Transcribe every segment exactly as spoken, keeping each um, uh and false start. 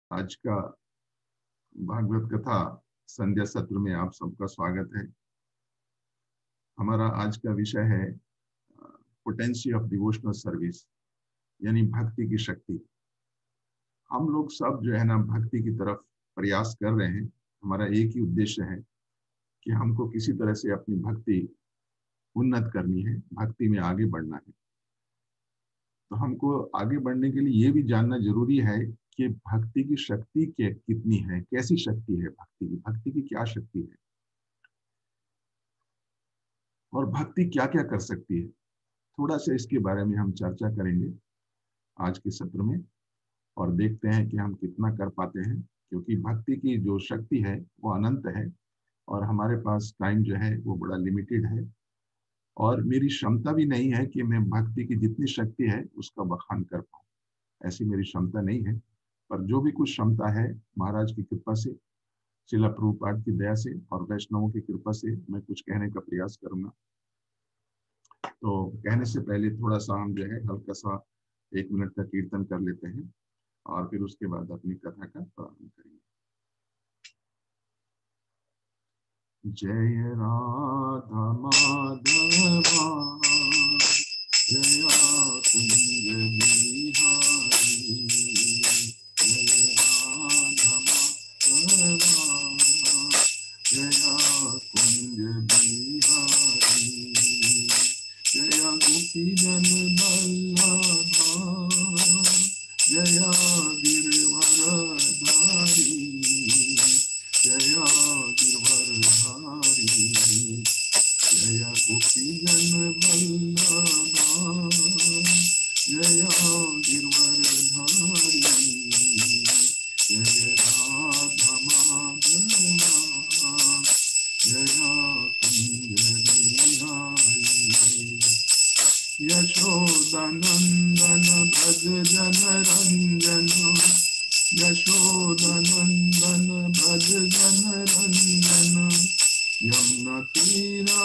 आज का भागवत कथा संध्या सत्र में आप सबका स्वागत है। हमारा आज का विषय है पोटेंसी ऑफ डिवोशनल सर्विस, यानी भक्ति की शक्ति। हम लोग सब जो है ना भक्ति की तरफ प्रयास कर रहे हैं। हमारा एक ही उद्देश्य है कि हमको किसी तरह से अपनी भक्ति उन्नत करनी है, भक्ति में आगे बढ़ना है। तो हमको आगे बढ़ने के लिए ये भी जानना जरूरी है कि भक्ति की शक्ति के कितनी है, कैसी शक्ति है भक्ति की, भक्ति की क्या शक्ति है और भक्ति क्या क्या कर सकती है। थोड़ा सा इसके बारे में हम चर्चा करेंगे आज के सत्र में और देखते हैं कि हम कितना कर पाते हैं, क्योंकि भक्ति की जो शक्ति है वो अनंत है और हमारे पास टाइम जो है वो बड़ा लिमिटेड है और मेरी क्षमता भी नहीं है कि मैं भक्ति की जितनी शक्ति है उसका बखान कर पाऊँ। ऐसी मेरी क्षमता नहीं है, पर जो भी कुछ क्षमता है महाराज की कृपा से, श्रील प्रभुपाद की दया से और वैष्णवों की कृपा से मैं कुछ कहने का प्रयास करूंगा। तो कहने से पहले थोड़ा सा हम जो है हल्का सा एक मिनट का कीर्तन कर लेते हैं और फिर उसके बाद अपनी कथा का प्रारंभ करेंगे। जय राधा माधवा जय कुंज बिहारी, जय राधा माधवा जय कुंज बिहारी, जय गोपी जन बल्लभा जय गिरवरधारी, जय गिरवरधारी, जय गोपी जन बल्लभा जय गिरवरधारी, जय राधा माधवा जय कुंज बिहारी, यशोदानंदन भज जन रंजन, यशोदानंदन भज जन रंजन, यमुना तीरा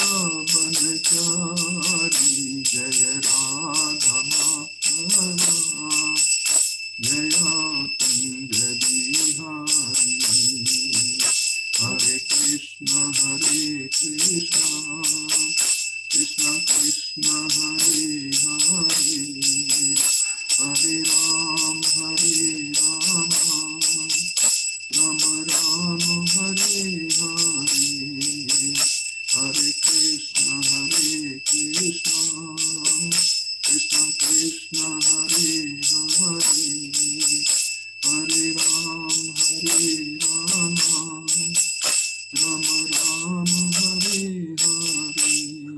बनचारी, जय राधा माधवा जय कुंज बिहारी, हरे कृष्ण हरे कृष्ण कृष्ण कृष्ण हरे हरे, हरे राम हरे राम राम राम हरे हरे, हरे कृष्ण हरे कृष्ण कृष्ण कृष्ण हरे हरे, हरे राम हरे राम राम राम हरे हरे।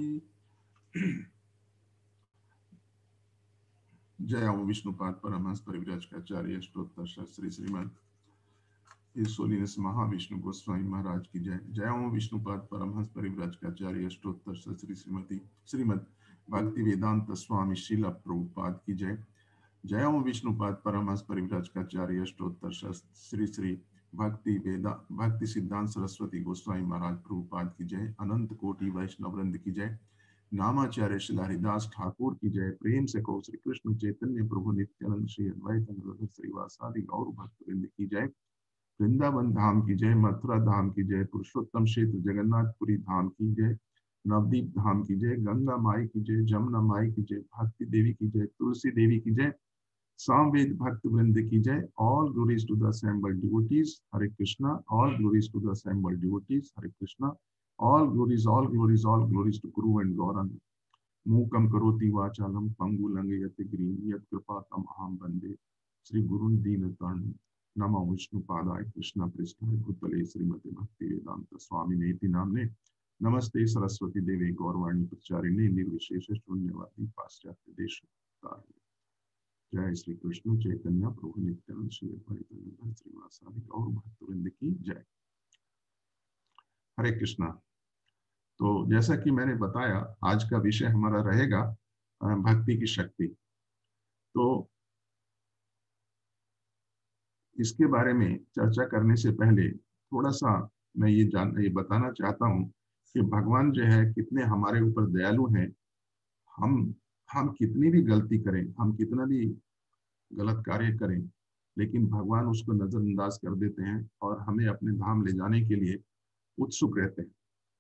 जय ओम विष्णुपाद परमहंस परिव्राजकाचार्य अष्टोत्तर शास्त्री श्रीमद हिज होलीनेस महाविष्णु गोस्वामी महाराज की जय। जय ओम विष्णुपाद परमहंस परिव्राजकाचार्य अष्टोत्तर शास्त्री श्रीमती श्रीमद भक्ति वेदांत स्वामी श्रील प्रभुपाद की जय। जय ओम विष्णुपाद परमहंस परिव्राजकाचार्य अष्टोत्तर शास्त्री श्री भक्ति वेदा भक्ति सिद्धांत सरस्वती गोस्वामी महाराज प्रभुपाद की जय। अनंत कोटि वैष्णव वृंद की जय। नामाचार्य श्री हरिदास ठाकुर की जय। प्रेम से कहो श्री कृष्ण चैतन्य प्रभु नित्यानंद श्री अद्वैत श्रीवासादि गौर भक्तवृंद की जय। वृंदावन धाम की जय, मथुरा धाम की जय, पुरुषोत्तम क्षेत्र जगन्नाथपुरी धाम की जय, नवदीप धाम की जय, गंगा माई की जय, जमुना माई की जय, भक्ति देवी की जय, तुलसी देवी की जय, सामवेद भक्त वृंद की जय। All glories to the assembled devotees. Hare Krishna. All glories to the assembled devotees. Hare Krishna. All glories, all glories, all glories to Guru and Gauranga. Mukam karoti vachalam pangulangyati green yat kripatam aham bande Sri Gurun Deenatan Nama Vishnu Padaya Krishna Prishthaya Bhutale Srimati Bhakti Vedanta Swami Neti Namne Namaste Saraswati Devi Gaurvani Pracharine Nirvishesha Shunyavadi Paschatya Desha। जय श्री कृष्ण चैतन्य प्रभु नित्यानंद श्री अद्वैत श्रीवासादि गौर भक्तवृंद की जय। हरे कृष्णा। तो जैसा कि मैंने बताया आज का विषय हमारा रहेगा भक्ति की शक्ति। तो इसके बारे में चर्चा करने से पहले थोड़ा सा मैं ये जान ये बताना चाहता हूँ कि भगवान जो है कितने हमारे ऊपर दयालु हैं। हम हम कितनी भी गलती करें, हम कितना भी गलत कार्य करें, लेकिन भगवान उसको नजरअंदाज कर देते हैं और हमें अपने धाम ले जाने के लिए उत्सुक रहते हैं।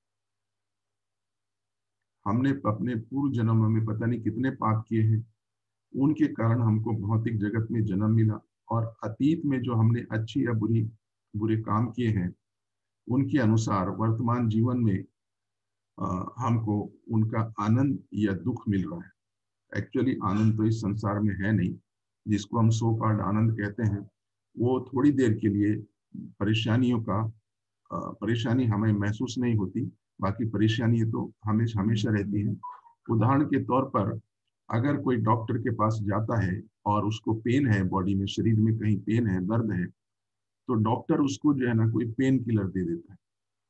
हमने अपने पूर्व जन्म में पता नहीं कितने पाप किए हैं, उनके कारण हमको भौतिक जगत में जन्म मिला, और अतीत में जो हमने अच्छी या बुरी बुरे काम किए हैं उनके अनुसार वर्तमान जीवन में आ, हमको उनका आनंद या दुख मिल रहा है। एक्चुअली आनंद तो इस संसार में है नहीं, जिसको हम सो कॉल्ड आनंद कहते हैं, वो थोड़ी देर के लिए परेशानियों का आ, परेशानी हमें महसूस नहीं होती, बाकी परेशानी तो हमेशा हमेशा रहती है। उदाहरण के तौर पर अगर कोई डॉक्टर के पास जाता है और उसको पेन है, बॉडी में, शरीर में कहीं पेन है, दर्द है, तो डॉक्टर उसको जो है ना कोई पेन किलर दे देता है।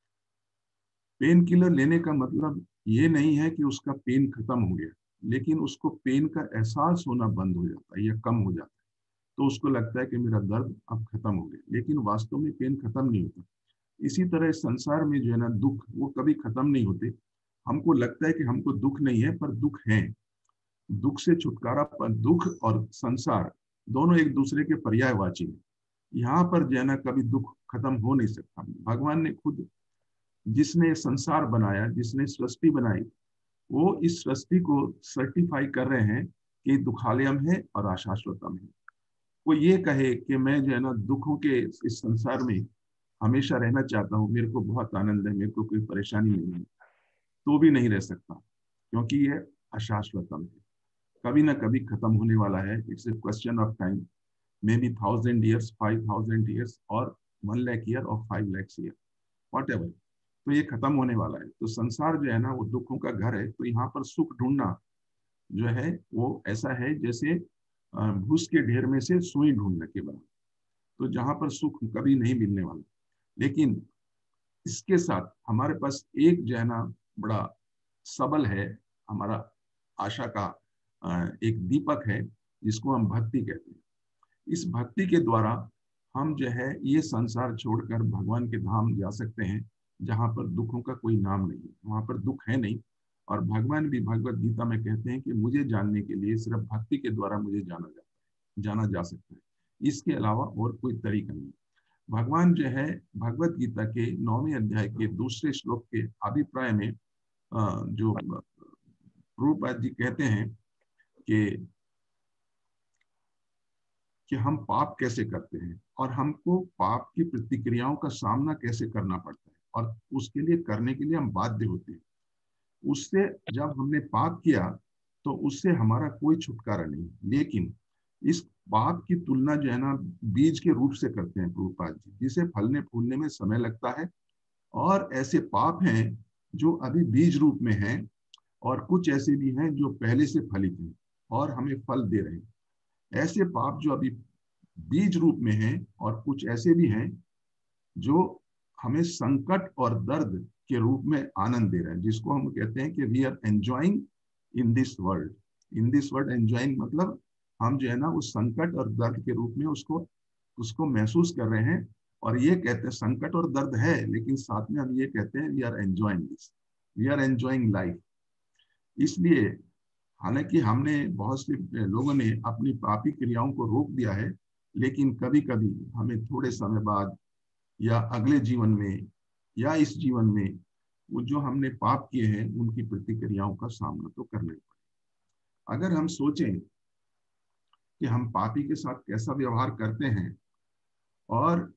पेन किलर लेने का मतलब ये नहीं है कि उसका पेन खत्म हो गया, लेकिन उसको पेन का एहसास होना बंद हो जाता है या कम हो जाता है, तो उसको लगता है कि मेरा दर्द अब खत्म हो गया, लेकिन वास्तव में पेन खत्म नहीं होता। इसी तरह इस संसार में जो है ना दुख, वो कभी खत्म नहीं होते। हमको लगता है कि हमको दुख नहीं है, पर दुख है। दुख से छुटकारा पर, दुख और संसार दोनों एक दूसरे के पर्यायवाची हैं। यहाँ पर जो है ना कभी दुख खत्म हो नहीं सकता। भगवान ने खुद, जिसने संसार बनाया, जिसने सृष्टि बनाई, वो इस सृष्टि को सर्टिफाई कर रहे हैं कि दुखालयम है और अशाश्वतम है। वो ये कहे कि मैं जो है ना दुखों के इस संसार में हमेशा रहना चाहता हूँ, मेरे को बहुत आनंद है, मेरे को कोई परेशानी नहीं है, तो भी नहीं रह सकता, क्योंकि ये अशाश्वतम है, कभी ना कभी खत्म होने वाला है। It's a question of time, maybe thousand years, five thousand years, और वन लाख ईयर और five lakhs year, whatever, तो ये खत्म होने वाला है। तो संसार जो है ना वो दुखों का घर है। तो यहाँ पर सुख ढूंढना जो है वो ऐसा है जैसे भूस के ढेर में से सुई ढूंढने के बराबर। तो जहां पर सुख कभी नहीं मिलने वाला। लेकिन इसके साथ हमारे पास एक जो है ना बड़ा सबल है, हमारा आशा का एक दीपक है, जिसको हम भक्ति कहते हैं। इस भक्ति के द्वारा हम जो है ये संसार छोड़कर भगवान के धाम जा सकते हैं, जहाँ पर दुखों का कोई नाम नहीं है, वहां पर दुख है नहीं। और भगवान भी भगवत गीता में कहते हैं कि मुझे जानने के लिए सिर्फ भक्ति के द्वारा मुझे जाना जाता है, जाना जा सकता है, इसके अलावा और कोई तरीका नहीं। भगवान जो है भगवत गीता के नौवें अध्याय के दूसरे श्लोक के अभिप्राय में जो प्रभुपाद जी कहते हैं कि कि हम पाप कैसे करते हैं और हमको पाप की प्रतिक्रियाओं का सामना कैसे करना पड़ता है, और उसके लिए करने के लिए हम बाध्य होते हैं। उससे जब हमने पाप किया तो उससे हमारा कोई छुटकारा नहीं, लेकिन इस पाप की तुलना जो है ना बीज के रूप से करते हैं प्रभुपाद जी, जिसे फलने फूलने में समय लगता है। और ऐसे पाप हैं जो अभी बीज रूप में हैं, और कुछ ऐसे भी हैं जो पहले से फलित हैं और हमें फल दे रहे हैं। ऐसे पाप जो अभी बीज रूप में हैं, और कुछ ऐसे भी हैं जो हमें संकट और दर्द के रूप में आनंद दे रहे हैं, जिसको हम कहते हैं कि we are enjoying in this world. In this world enjoying मतलब हम जो है ना उस संकट और दर्द के रूप में उसको उसको महसूस कर रहे हैं। और ये कहते हैं संकट और दर्द है, लेकिन साथ में हम ये कहते हैं we are enjoying this, we are enjoying life. इसलिए हालांकि हमने बहुत से लोगों ने अपनी पापी क्रियाओं को रोक दिया है, लेकिन कभी कभी हमें थोड़े समय बाद या अगले जीवन में या इस जीवन में वो जो हमने पाप किए हैं उनकी प्रतिक्रियाओं का सामना तो करना ही पड़ेगा। अगर हम सोचें कि हम पापी के साथ कैसा व्यवहार करते हैं, और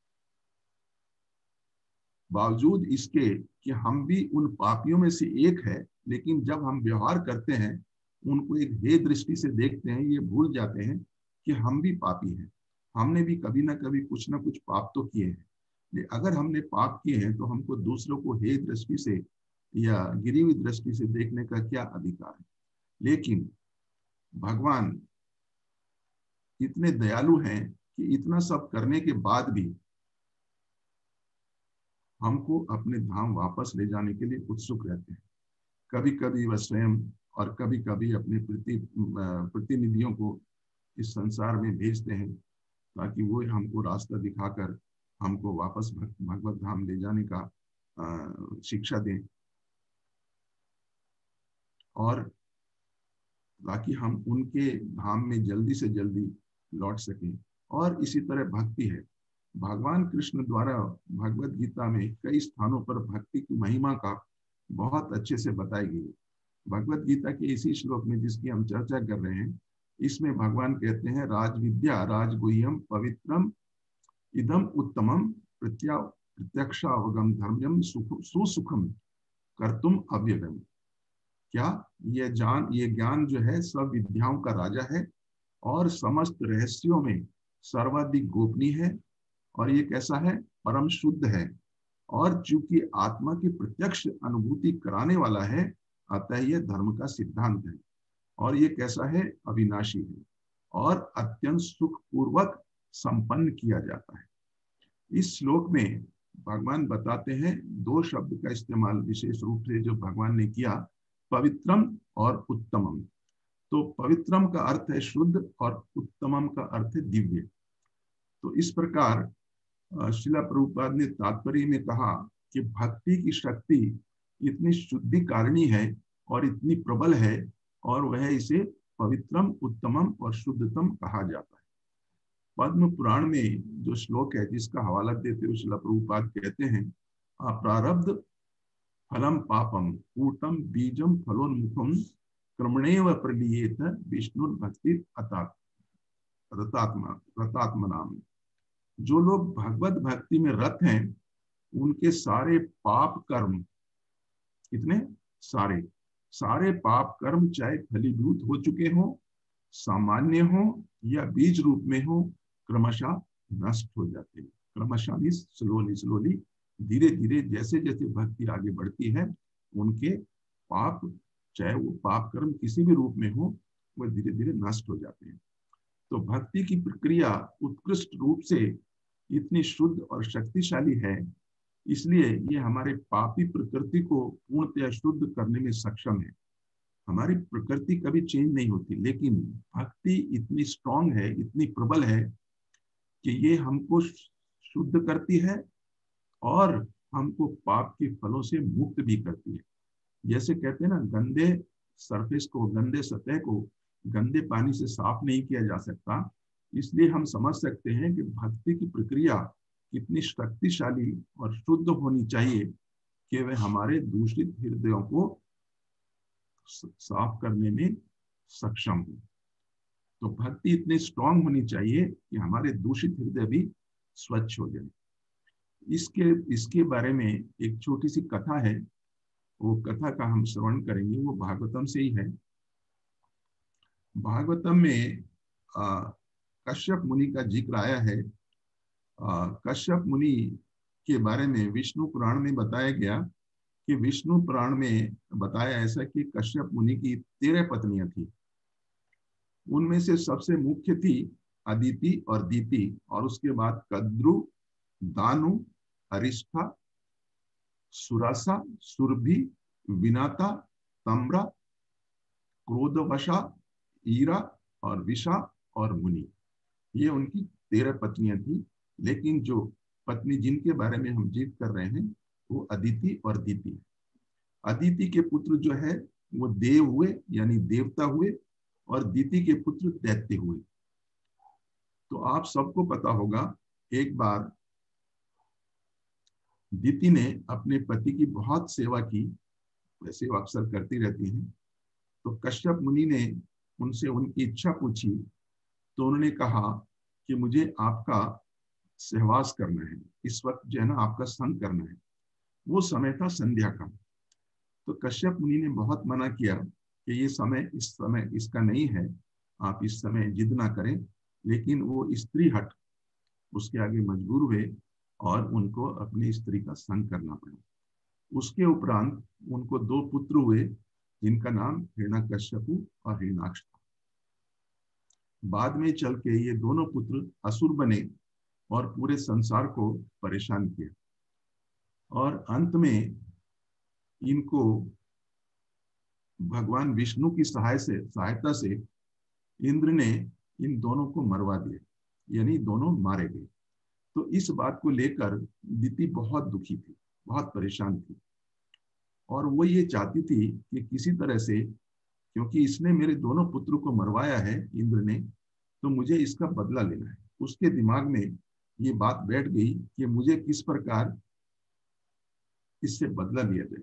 बावजूद इसके कि हम भी उन पापियों में से एक है, लेकिन जब हम व्यवहार करते हैं उनको एक हे दृष्टि से देखते हैं, ये भूल जाते हैं कि हम भी पापी हैं, हमने भी कभी ना कभी कुछ ना कुछ पाप तो किए हैं। अगर हमने पाप किए हैं तो हमको दूसरों को हे दृष्टि से या गिरी हुई दृष्टि से देखने का क्या अधिकार है। लेकिन भगवान इतने दयालु हैं कि इतना सब करने के बाद भी हमको अपने धाम वापस ले जाने के लिए उत्सुक रहते हैं। कभी कभी वह स्वयं और कभी कभी अपने प्रति प्रतिनिधियों को इस संसार में भेजते हैं, ताकि वो हमको रास्ता दिखाकर हमको वापस भगवत धाम ले जाने का शिक्षा दें, और ताकि हम उनके धाम में जल्दी से जल्दी लौट सकें। और इसी तरह भक्ति है। भगवान कृष्ण द्वारा भगवत गीता में कई स्थानों पर भक्ति की महिमा का बहुत अच्छे से बताई गई है। भगवत गीता के इसी श्लोक में जिसकी हम चर्चा कर रहे हैं, इसमें भगवान कहते हैं, राज विद्या राजगुह्यम पवित्रम इदम उत्तमम प्रत्या प्रत्यक्षावगम धर्म्यम सुसुखम कर्तुम अव्ययम। क्या ये जान ये ज्ञान जो है सब विद्याओं का राजा है और समस्त रहस्यों में सर्वाधिक गोपनीय है, और ये कैसा है? परम शुद्ध है, और चूंकि आत्मा की प्रत्यक्ष अनुभूति कराने वाला है, अतः यह धर्म का सिद्धांत है। और ये कैसा है? अविनाशी है और अत्यंत सुख पूर्वक संपन्न किया जाता है। इस श्लोक में भगवान बताते हैं, दो शब्द का इस्तेमाल विशेष रूप से जो भगवान ने किया, पवित्रम और उत्तमम। तो पवित्रम का अर्थ है शुद्ध और उत्तमम का अर्थ है दिव्य। तो इस प्रकार श्रीला प्रभुपाद ने तात्पर्य में कहा कि भक्ति की शक्ति इतनी शुद्धिकारिणी है और इतनी प्रबल है, और वह इसे पवित्रम, उत्तमम और शुद्धतम कहा जाता है। पद्म पुराण में जो श्लोक है जिसका हवाला देते हुए श्रीला प्रभुपाद कहते हैं, अप्रारब्ध फलम पापम कूटम बीजम फलोन्मुखम क्रमणेव प्रलीयेत विष्णु भक्ति रतात्मा रतात्मनाम। जो लोग भगवत भक्ति में रत हैं, उनके सारे पाप कर्म, कितने सारे सारे पाप कर्म, चाहे फलीभूत हो चुके हो, सामान्य हो या बीज रूप में हो, क्रमशः नष्ट हो जाते हैं। क्रमशः भी स्लोली स्लोली धीरे धीरे जैसे जैसे भक्ति आगे बढ़ती है, उनके पाप, चाहे वो पाप कर्म किसी भी रूप में हो, वह धीरे धीरे नष्ट हो जाते हैं। तो भक्ति की प्रक्रिया उत्कृष्ट रूप से इतनी शुद्ध और शक्तिशाली है, इसलिए ये हमारे पापी प्रकृति को पूर्णतः शुद्ध करने में सक्षम है। हमारी प्रकृति कभी चेंज नहीं होती, लेकिन भक्ति इतनी स्ट्रांग है, इतनी प्रबल है कि ये हमको शुद्ध करती है और हमको पाप के फलों से मुक्त भी करती है। जैसे कहते हैं ना, गंदे सरफेस को, गंदे सतह को गंदे पानी से साफ नहीं किया जा सकता। इसलिए हम समझ सकते हैं कि भक्ति की प्रक्रिया कितनी शक्तिशाली और शुद्ध होनी चाहिए कि वह हमारे दूषित हृदयों को साफ करने में सक्षम हो। तो भक्ति इतनी स्ट्रांग होनी चाहिए कि हमारे दूषित हृदय भी स्वच्छ हो जाए। इसके इसके बारे में एक छोटी सी कथा है, वो कथा का हम श्रवण करेंगे। वो भागवतम से ही है। भागवतम में कश्यप मुनि का जिक्र आया है। कश्यप मुनि के बारे में विष्णु पुराण में बताया गया कि विष्णु पुराण में बताया ऐसा कि कश्यप मुनि की तेरह पत्नियां थी। उनमें से सबसे मुख्य थी अदिति और दीति, और उसके बाद कद्रु, दानु, अरिष्ठा, सुरासा, सुरभि, विनाता, तम्रा, क्रोधवशा, ईरा और विशा और मुनि। ये उनकी तेरह पत्नियां थी। लेकिन जो पत्नी जिनके बारे में हम जिक्र कर रहे हैं वो अदिति और दीति। अदिति के पुत्र जो है वो देव हुए, यानी देवता हुए, और दीति के पुत्र दैत्य हुए। तो आप सबको पता होगा, एक बार दीति ने अपने पति की बहुत सेवा की, वैसे वो अक्सर करती रहती हैं। तो कश्यप मुनि ने उनसे उनकी इच्छा पूछी, तो उन्होंने कहा कि मुझे आपका सहवास करना है, इस वक्त जो है ना आपका संग करना है। वो समय था संध्या का। तो कश्यप मुनि ने बहुत मना किया कि ये समय इस समय इसका नहीं है, आप इस समय जिद ना करें। लेकिन वो स्त्री हट उसके आगे मजबूर हुए और उनको अपनी स्त्री का संग करना पड़ा। उसके उपरांत उनको दो पुत्र हुए जिनका नाम हिरण्यकश्यपु और हिरण्याक्ष था। बाद में चल के ये दोनों पुत्र असुर बने और पूरे संसार को परेशान किया, और अंत में इनको भगवान विष्णु की सहाय से सहायता से इंद्र ने इन दोनों को मरवा दिया, यानी दोनों मारे गए। तो इस बात को लेकर दीति बहुत दुखी थी, बहुत परेशान थी, और वो ये चाहती थी कि किसी तरह से, क्योंकि इसने मेरे दोनों पुत्रों को मरवाया है इंद्र ने, तो मुझे इसका बदला लेना है। उसके दिमाग में ये बात बैठ गई कि मुझे किस प्रकार इससे बदला लिया जाए।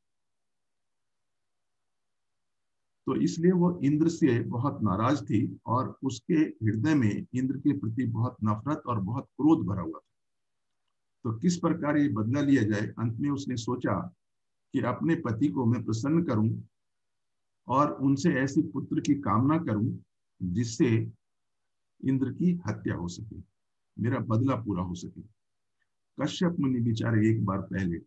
तो इसलिए वो इंद्र से बहुत नाराज थी और उसके हृदय में इंद्र के प्रति बहुत नफरत और बहुत क्रोध भरा हुआ था। तो किस प्रकार ये बदला लिया जाए, अंत में उसने सोचा कि अपने पति को मैं प्रसन्न करूं और उनसे ऐसी पुत्र की कामना करूं जिससे इंद्र की हत्या हो सके, मेरा बदला पूरा हो सके। कश्यप मुनि बेचारे एक बार पहले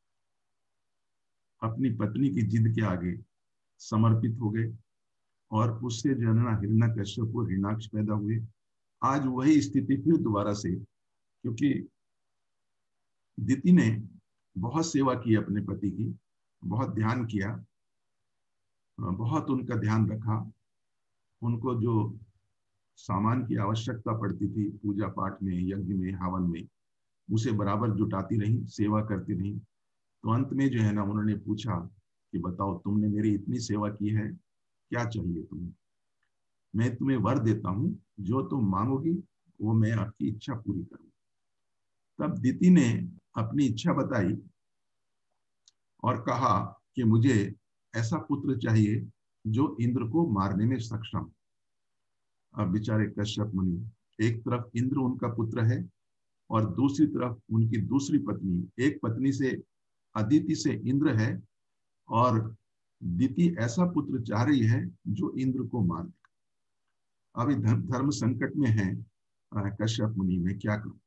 अपनी पत्नी की जिद के आगे समर्पित हो गए और उससे जनना हिरण्यकश्यप को हिरण्याक्ष पैदा हुए। आज वही स्थिति फिर दोबारा से, क्योंकि दिति ने बहुत सेवा की अपने पति की, बहुत ध्यान किया, बहुत उनका ध्यान रखा, उनको जो सामान की आवश्यकता पड़ती थी पूजा पाठ में, यज्ञ में, हवन में, उसे बराबर जुटाती रही, सेवा करती रही। तो अंत में जो है ना, उन्होंने पूछा कि बताओ, तुमने मेरी इतनी सेवा की है, क्या चाहिए तुम्हें? मैं तुम्हें वर देता हूं, जो तुम मांगोगी वो मैं आपकी इच्छा पूरी करूं। तब दिति ने अपनी इच्छा बताई और कहा कि मुझे ऐसा पुत्र चाहिए जो इंद्र को मारने में सक्षम। अब बेचारे कश्यप मुनि, एक तरफ इंद्र उनका पुत्र है और दूसरी तरफ उनकी दूसरी पत्नी, एक पत्नी से अदिति से इंद्र है और दिति ऐसा पुत्र चाह रही है जो इंद्र को मार दे। अभी धर्म धर्म संकट में है कश्यप मुनि, में क्या करूं?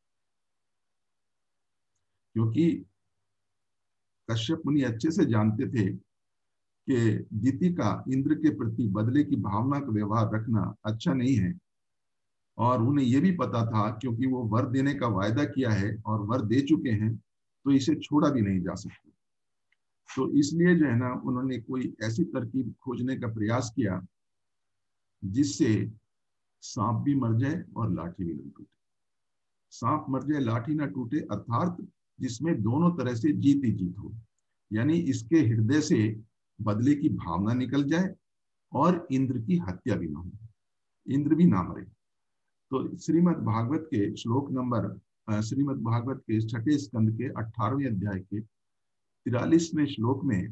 क्योंकि कश्यप मुनि अच्छे से जानते थे कि दिति का इंद्र के प्रति बदले की भावना का व्यवहार रखना अच्छा नहीं है, और उन्हें यह भी पता था क्योंकि वो वर देने का वायदा किया है और वर दे चुके हैं, तो इसे छोड़ा भी नहीं जा सकता। तो इसलिए जो है ना, उन्होंने कोई ऐसी तरकीब खोजने का प्रयास किया जिससे सांप भी मर जाए और लाठी भी न टूटे। सांप मर जाए, लाठी ना टूटे, अर्थात जिसमें दोनों तरह से जीत ही जीत हो, यानी इसके हृदय से बदले की भावना निकल जाए और इंद्र की हत्या भी ना हो, इंद्र भी ना मरे। तो श्रीमद् भागवत के श्लोक नंबर श्रीमद् भागवत के छठे स्कंद के अठारहवें अध्याय के तिरालीसवें श्लोक में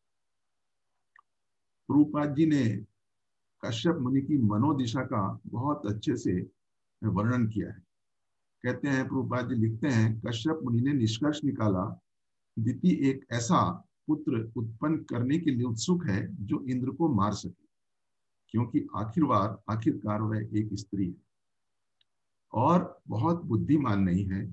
प्रभुपाद जी ने कश्यप मुनि की मनोदिशा का बहुत अच्छे से वर्णन किया है। कहते हैं, प्रभुपाद जी लिखते हैं, कश्यप मुनि ने निष्कर्ष निकाला, दिति एक ऐसा पुत्र उत्पन्न करने के लिए उत्सुक है जो इंद्र को मार सके, क्योंकि आखिरवार आखिरकार वह एक स्त्री है और बहुत बुद्धिमान नहीं है।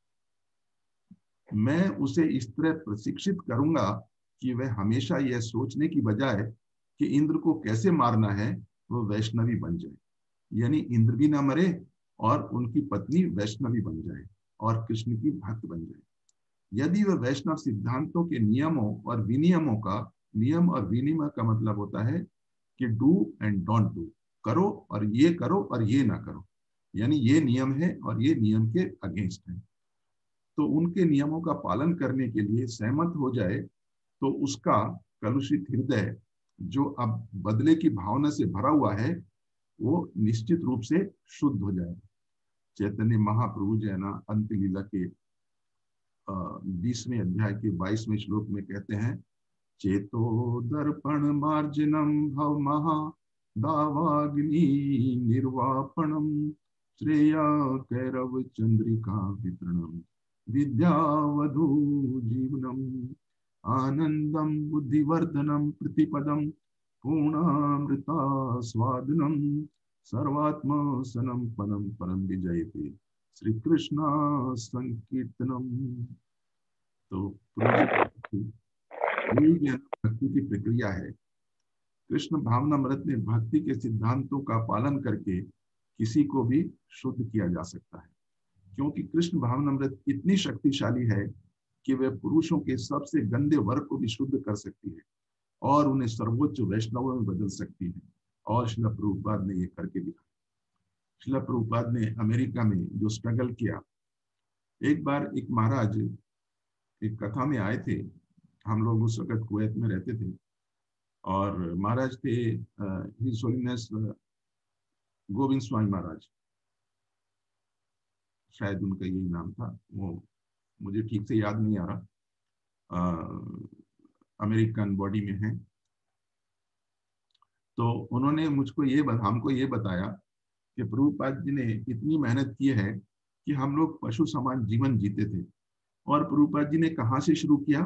मैं उसे इस तरह प्रशिक्षित करूंगा कि वह हमेशा यह सोचने की बजाय कि इंद्र को कैसे मारना है, वो वैष्णवी बन जाए, यानी इंद्र भी ना मरे और उनकी पत्नी वैष्णवी बन जाए और कृष्ण की भक्त बन जाए। यदि वह वैष्णव सिद्धांतों के नियमों और विनियमों का, नियम और विनियम का मतलब होता है कि डू एंड डोंट डू, करो और ये करो और ये ना करो, यानी ये नियम है और ये नियम के अगेंस्ट है, तो उनके नियमों का पालन करने के लिए सहमत हो जाए, तो उसका कलुषित हृदय जो अब बदले की भावना से भरा हुआ है, वो निश्चित रूप से शुद्ध हो जाए। चैतन्य महाप्रभु जो है ना, अंत लीला के बीसवें अध्याय के बाईसवें श्लोक में कहते हैं, चेतो दर्पण मार्जनम भव महा दावाग्नि निर्वापणम श्रेया कैरव चंद्रिका वितरणम विद्यावधू जीवनम आनंदम बुद्धिवर्धनम प्रतिपदम पूर्णामृता स्वादनम सर्वात्म सनम पनम परम विजयते श्री कृष्ण संकीर्तनम। तो भक्ति की प्रक्रिया है। कृष्ण भावनामृत में भक्ति के सिद्धांतों का पालन करके किसी को भी शुद्ध किया जा सकता है, क्योंकि कृष्ण भावनामृत इतनी शक्तिशाली है कि वह पुरुषों के सबसे गंदे वर्ग को भी शुद्ध कर सकती है और उन्हें सर्वोच्च वैष्णवों में बदल सकती है। और श्रील प्रभुपाद ने ये करके दिखाया। श्रील प्रभुपाद ने अमेरिका में जो स्ट्रगल किया, एक बार एक महाराज एक कथा में आए थे, हम लोग उस वक्त कुवैत में रहते थे, और महाराज थे हिज होलीनेस गोविंद स्वामी महाराज। शायद उनका यही नाम था, वो मुझे ठीक से याद नहीं आ रहा, अमेरिकन बॉडी में है। तो उन्होंने मुझको ये हमको ये बताया कि प्रभुपाद जी ने इतनी मेहनत की है कि हम लोग पशु समान जीवन जीते थे। और प्रभुपाद जी ने कहाँ से शुरू किया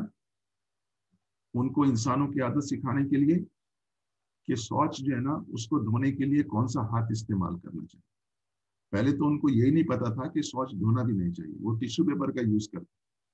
उनको इंसानों की आदत सिखाने के लिए कि शौच जो है ना उसको धोने के लिए कौन सा हाथ इस्तेमाल करना चाहिए। पहले तो उनको यही नहीं पता था कि शौच धोना भी नहीं चाहिए, वो टिश्यू पेपर का यूज करते,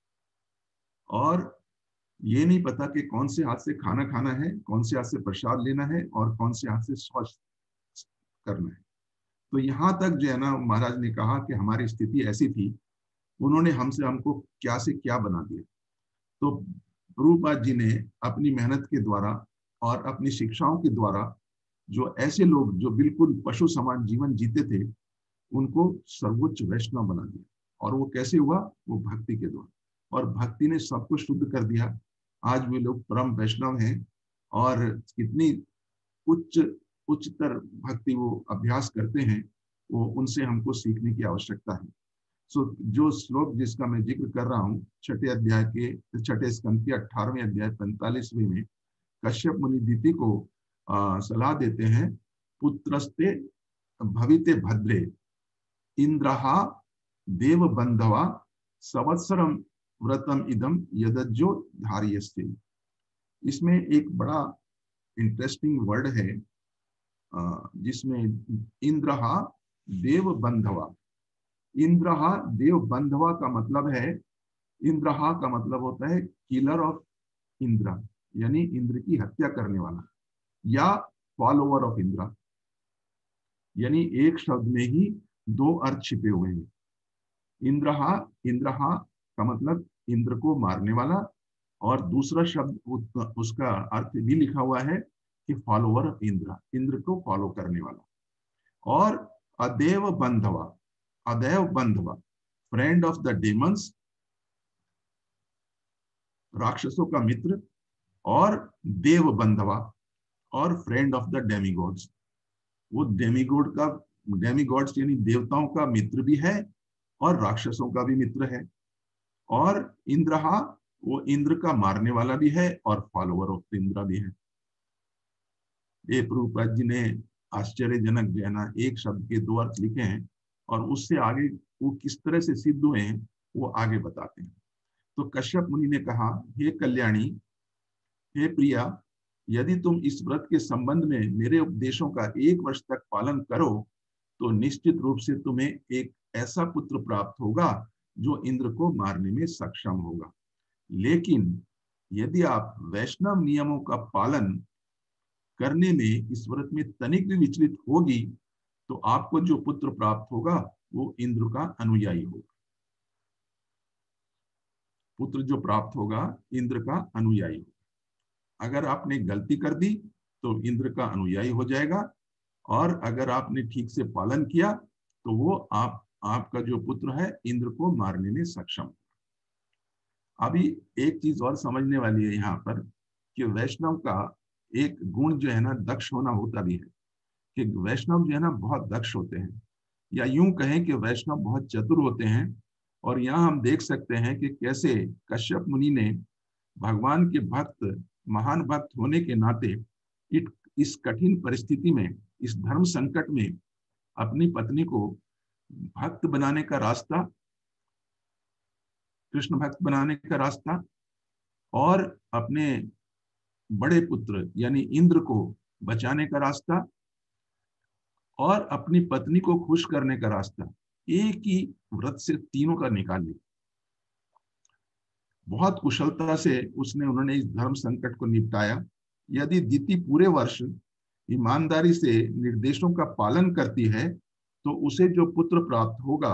और ये नहीं पता कि कौन से हाथ से खाना खाना है, कौन से हाथ से प्रसाद लेना है, और कौन से हाथ से शौच करना है। तो यहाँ तक जो है ना महाराज ने कहा कि हमारी स्थिति ऐसी थी, उन्होंने हमसे हमको क्या से क्या बना दिया। तो प्रभुपाद जी ने अपनी मेहनत के द्वारा और अपनी शिक्षाओं के द्वारा जो ऐसे लोग जो बिल्कुल पशु समान जीवन जीते थे उनको सर्वोच्च वैष्णव बना दिया। और वो कैसे हुआ? वो भक्ति के द्वारा, और भक्ति ने सबको शुद्ध कर दिया। आज वे लोग परम वैष्णव हैं और कितनी उच्च उच्चतर भक्ति वो अभ्यास करते हैं, वो उनसे हमको सीखने की आवश्यकता है। सो so, जो श्लोक जिसका मैं जिक्र कर रहा हूँ छठे अध्याय के छठे स्कंद के अठारहवें अध्याय पैंतालीसवें में कश्यप मुनि दीति को आ, सलाह देते हैं, पुत्रस्ते भविते भद्रे इंद्रहा देव बंधवा संवत्सरम व्रतम इदम यदज्जो धार्यस्ते। इसमें एक बड़ा इंटरेस्टिंग वर्ड है जिसमें इंद्रहा देव बंधवा, इंद्रहा देव बंधवा का मतलब है, इंद्रहा का मतलब होता है किलर ऑफ इंद्र, यानी इंद्र की हत्या करने वाला, या फॉलोवर ऑफ इंद्र, यानी एक शब्द में ही दो अर्थ छिपे हुए हैं। इंद्रहा, इंद्रहा का मतलब इंद्र को मारने वाला, और दूसरा शब्द उसका अर्थ भी लिखा हुआ है कि फॉलोवर ऑफ इंद्र, इंद्र को फॉलो करने वाला। और अदेव बंधवा, अदैव बंधवा फ्रेंड ऑफ द डेमंस, राक्षसों का मित्र, और देव बंधवा और फ्रेंड ऑफ द डेमीगॉड्स, वो डेमीगॉड का, डेमीगॉड्स यानी देवताओं का मित्र भी है और राक्षसों का भी मित्र है। और इंद्रहा, वो इंद्र का मारने वाला भी है और फॉलोवर ऑफ इंद्र भी है। ये प्रभुपाद जी ने आश्चर्यजनक जो है ना एक शब्द के दो अर्थ लिखे हैं, और उससे आगे वो किस तरह से सिद्ध हुए हैं वो आगे बताते हैं। तो कश्यप मुनि ने कहा, हे कल्याणी, हे प्रिया, यदि तुम इस व्रत के संबंध में मेरे उपदेशों का एक वर्ष तक पालन करो तो निश्चित रूप से तुम्हें एक ऐसा पुत्र प्राप्त होगा जो इंद्र को मारने में सक्षम होगा। लेकिन यदि आप वैष्णव नियमों का पालन करने में इस व्रत में तनिक भी विचलित होगी तो आपको जो पुत्र प्राप्त होगा वो इंद्र का अनुयायी होगा। पुत्र जो प्राप्त होगा इंद्र का अनुयायी होगा। अगर आपने गलती कर दी तो इंद्र का अनुयायी हो जाएगा, और अगर आपने ठीक से पालन किया तो वो आप आपका जो पुत्र है इंद्र को मारने में सक्षम। अभी एक चीज और समझने वाली है यहाँ पर कि वैष्णव का एक गुण जो है ना दक्ष होना होता भी है, कि वैष्णव जो है ना बहुत दक्ष होते हैं, या यूं कहें कि वैष्णव बहुत चतुर होते हैं। और यहाँ हम देख सकते हैं कि कैसे कश्यप मुनि ने भगवान के भक्त, महान भक्त होने के नाते इस कठिन परिस्थिति में, इस धर्म संकट में अपनी पत्नी को भक्त बनाने का रास्ता, कृष्ण भक्त बनाने का रास्ता, और अपने बड़े पुत्र यानी इंद्र को बचाने का रास्ता, और अपनी पत्नी को खुश करने का रास्ता, एक ही व्रत से तीनों का निकाल लिया। बहुत कुशलता से उसने उन्होंने इस धर्म संकट को निपटाया। यदि दीति पूरे वर्ष ईमानदारी से निर्देशों का पालन करती है तो उसे जो पुत्र प्राप्त होगा,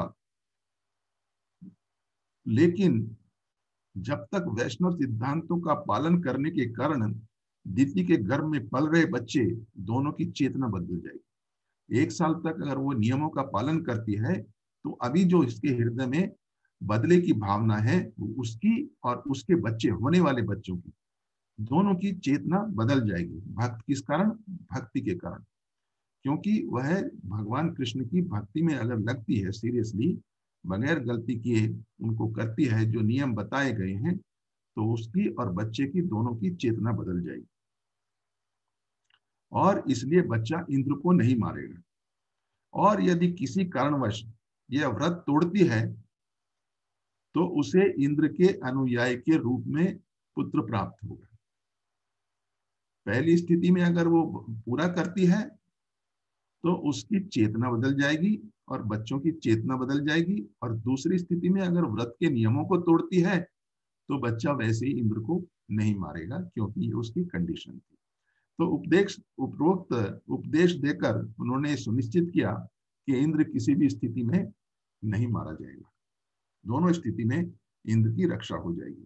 लेकिन जब तक वैष्णव सिद्धांतों का पालन करने के कारण दीति के गर्भ में पल रहे बच्चे दोनों की चेतना बदल जाएगी। एक साल तक अगर वो नियमों का पालन करती है तो अभी जो इसके हृदय में बदले की भावना है उसकी और उसके बच्चे, होने वाले बच्चों की, दोनों की चेतना बदल जाएगी। भक्त किस कारण? भक्ति के कारण। क्योंकि वह भगवान कृष्ण की भक्ति में अगर लगती है सीरियसली बगैर गलती किए उनको करती है जो नियम बताए गए हैं, तो उसकी और बच्चे की दोनों की चेतना बदल जाएगी और इसलिए बच्चा इंद्र को नहीं मारेगा। और यदि किसी कारणवश यह व्रत तोड़ती है तो उसे इंद्र के अनुयायी के रूप में पुत्र प्राप्त होगा। पहली स्थिति में अगर वो पूरा करती है तो उसकी चेतना बदल जाएगी और बच्चों की चेतना बदल जाएगी, और दूसरी स्थिति में अगर व्रत के नियमों को तोड़ती है तो बच्चा वैसे ही इंद्र को नहीं मारेगा, क्योंकि ये उसकी कंडीशन थी। तो उपदेश उपरोक्त उपदेश देकर उन्होंने सुनिश्चित किया कि इंद्र किसी भी स्थिति में नहीं मारा जाएगा, दोनों स्थिति में इंद्र की रक्षा हो जाएगी।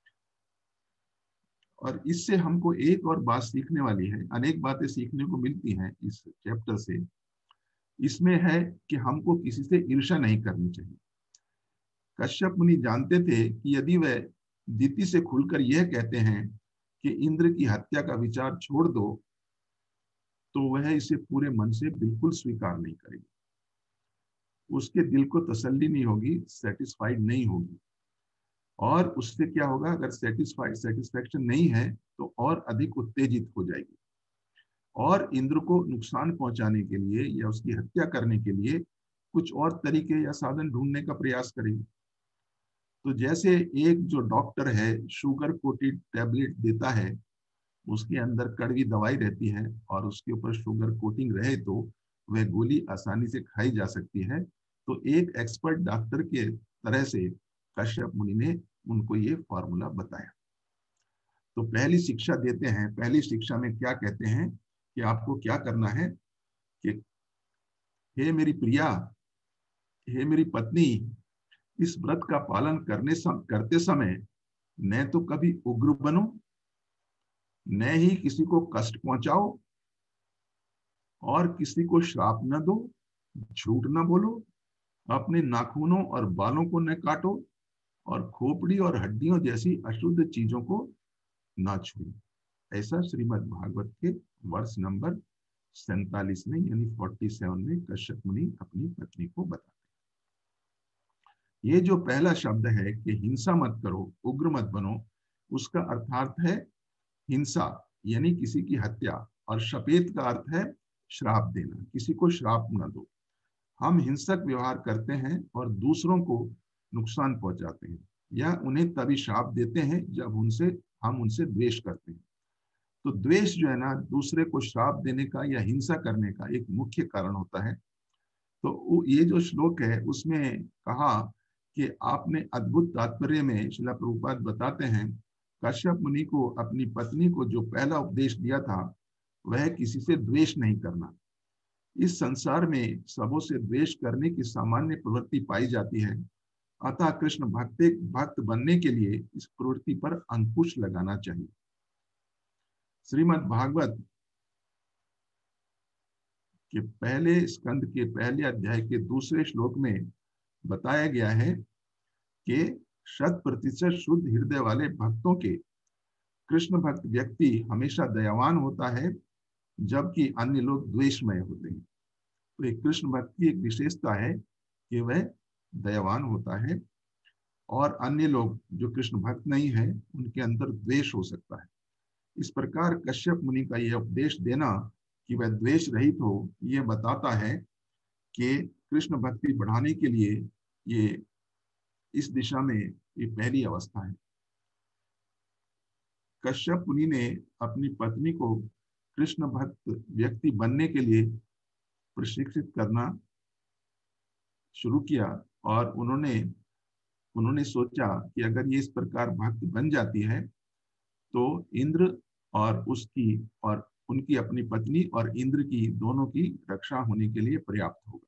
और इससे हमको एक और बात सीखने वाली है, अनेक बातें सीखने को मिलती हैं इस चैप्टर से। इसमें है कि हमको किसी से ईर्ष्या नहीं करनी चाहिए। कश्यप मुनि जानते थे कि यदि वह दीति से खुलकर यह कहते हैं कि इंद्र की हत्या का विचार छोड़ दो, तो वह इसे पूरे मन से बिल्कुल स्वीकार नहीं करेगी। उसके दिल को तसल्ली नहीं होगी, सेटिस्फाइड नहीं होगी, और उससे क्या होगा, अगर सेटिस्फाइड सेटिस्फैक्शन नहीं है तो और अधिक उत्तेजित हो जाएगी और इंद्र को नुकसान पहुंचाने के लिए या उसकी हत्या करने के लिए कुछ और तरीके या साधन ढूंढने का प्रयास करेगी। तो जैसे एक जो डॉक्टर है शुगर कोटेड टैबलेट देता है, उसके अंदर कड़वी दवाई रहती है और उसके ऊपर शुगर कोटिंग रहे तो वह गोली आसानी से खाई जा सकती है, तो एक एक्सपर्ट डॉक्टर के तरह से कश्यप मुनि ने उनको ये फॉर्मूला बताया। तो पहली शिक्षा देते हैं, पहली शिक्षा में क्या कहते हैं कि आपको क्या करना है कि हे मेरी प्रिया, हे मेरी पत्नी, इस व्रत का पालन करने सम, करते समय न तो कभी उग्र बनो, न ही किसी को कष्ट पहुंचाओ, और किसी को श्राप न दो, झूठ न बोलो, अपने नाखूनों और बालों को न काटो, और खोपड़ी और हड्डियों जैसी अशुद्ध चीजों को ना छुए। ऐसा श्रीमद् भागवत के वर्ष नंबर सैतालीस में यानी सैंतालीस में कश्यप मुनि अपनी पत्नी को बताते। ये जो पहला शब्द है कि हिंसा मत करो, उग्र मत बनो, उसका अर्थार्थ है हिंसा यानी किसी की हत्या, और शपेत का अर्थ है श्राप देना, किसी को श्राप न दो। हम हिंसक व्यवहार करते हैं और दूसरों को नुकसान पहुंचाते हैं या उन्हें तभी श्राप देते हैं जब उनसे हम उनसे द्वेष करते हैं। तो द्वेष जो है ना, दूसरे को श्राप देने का या हिंसा करने का एक मुख्य कारण होता है। तो ये जो श्लोक है उसमें कहा कि आपने अद्भुत तात्पर्य में श्रील प्रभुपाद बताते हैं, कश्यप मुनि को अपनी पत्नी को जो पहला उपदेश दिया था वह किसी से द्वेष नहीं करना। इस संसार में सबों से द्वेष करने की सामान्य प्रवृत्ति पाई जाती है, अतः कृष्ण भक्त भक्त बनने के लिए इस प्रवृत्ति पर अंकुश लगाना चाहिए। श्रीमद् भागवत के पहले स्कंद के पहले अध्याय के दूसरे श्लोक में बताया गया है कि शत प्रतिशत शुद्ध हृदय वाले भक्तों के कृष्ण भक्त व्यक्ति हमेशा दयावान होता है, जबकि अन्य लोग द्वेषमय होते हैं। तो एक कृष्ण भक्त की एक विशेषता है कि वह दयावान होता है, और अन्य लोग जो कृष्ण भक्त नहीं है उनके अंदर द्वेष हो सकता है। इस प्रकार कश्यप मुनि का यह उपदेश देना कि वह द्वेष रहित हो, यह बताता है कि कृष्ण भक्ति बढ़ाने के लिए ये इस दिशा में ये पहली अवस्था है। कश्यप मुनि ने अपनी पत्नी को कृष्ण भक्त व्यक्ति बनने के लिए प्रशिक्षित करना शुरू किया, और उन्होंने उन्होंने सोचा कि अगर ये इस प्रकार भक्त बन जाती है तो इंद्र और उसकी और उनकी अपनी पत्नी और इंद्र की दोनों की रक्षा होने के लिए पर्याप्त होगा।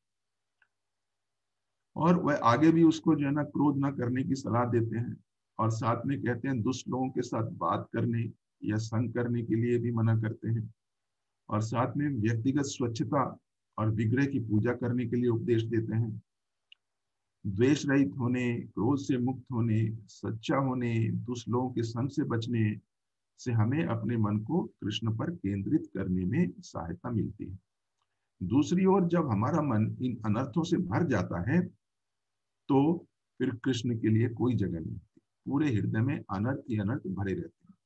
और वह आगे भी उसको जो है ना क्रोध ना करने की सलाह देते हैं, और साथ में कहते हैं दुष्ट लोगों के साथ बात करने या संग करने के लिए भी मना करते हैं, और साथ में व्यक्तिगत स्वच्छता और विग्रह की पूजा करने के लिए उपदेश देते हैं। द्वेष रहित होने, क्रोध से मुक्त होने, सच्चा होने, दुष्ट लोगों के संग से बचने से हमें अपने मन को कृष्ण पर केंद्रित करने में सहायता मिलती है। दूसरी ओर जब हमारा मन इन अनर्थों से भर जाता है तो फिर कृष्ण के लिए कोई जगह नहीं होती, पूरे हृदय में अनर्थ ही अनर्थ भरे रहते हैं।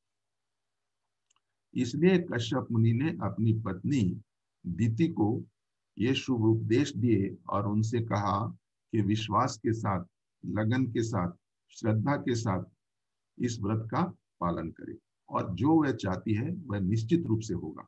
इसलिए कश्यप मुनि ने अपनी पत्नी दिति को ये शुभ उपदेश दिए और उनसे कहा कि विश्वास के साथ, लगन के साथ, श्रद्धा के साथ इस व्रत का पालन करे और जो वह चाहती है वह निश्चित रूप से होगा।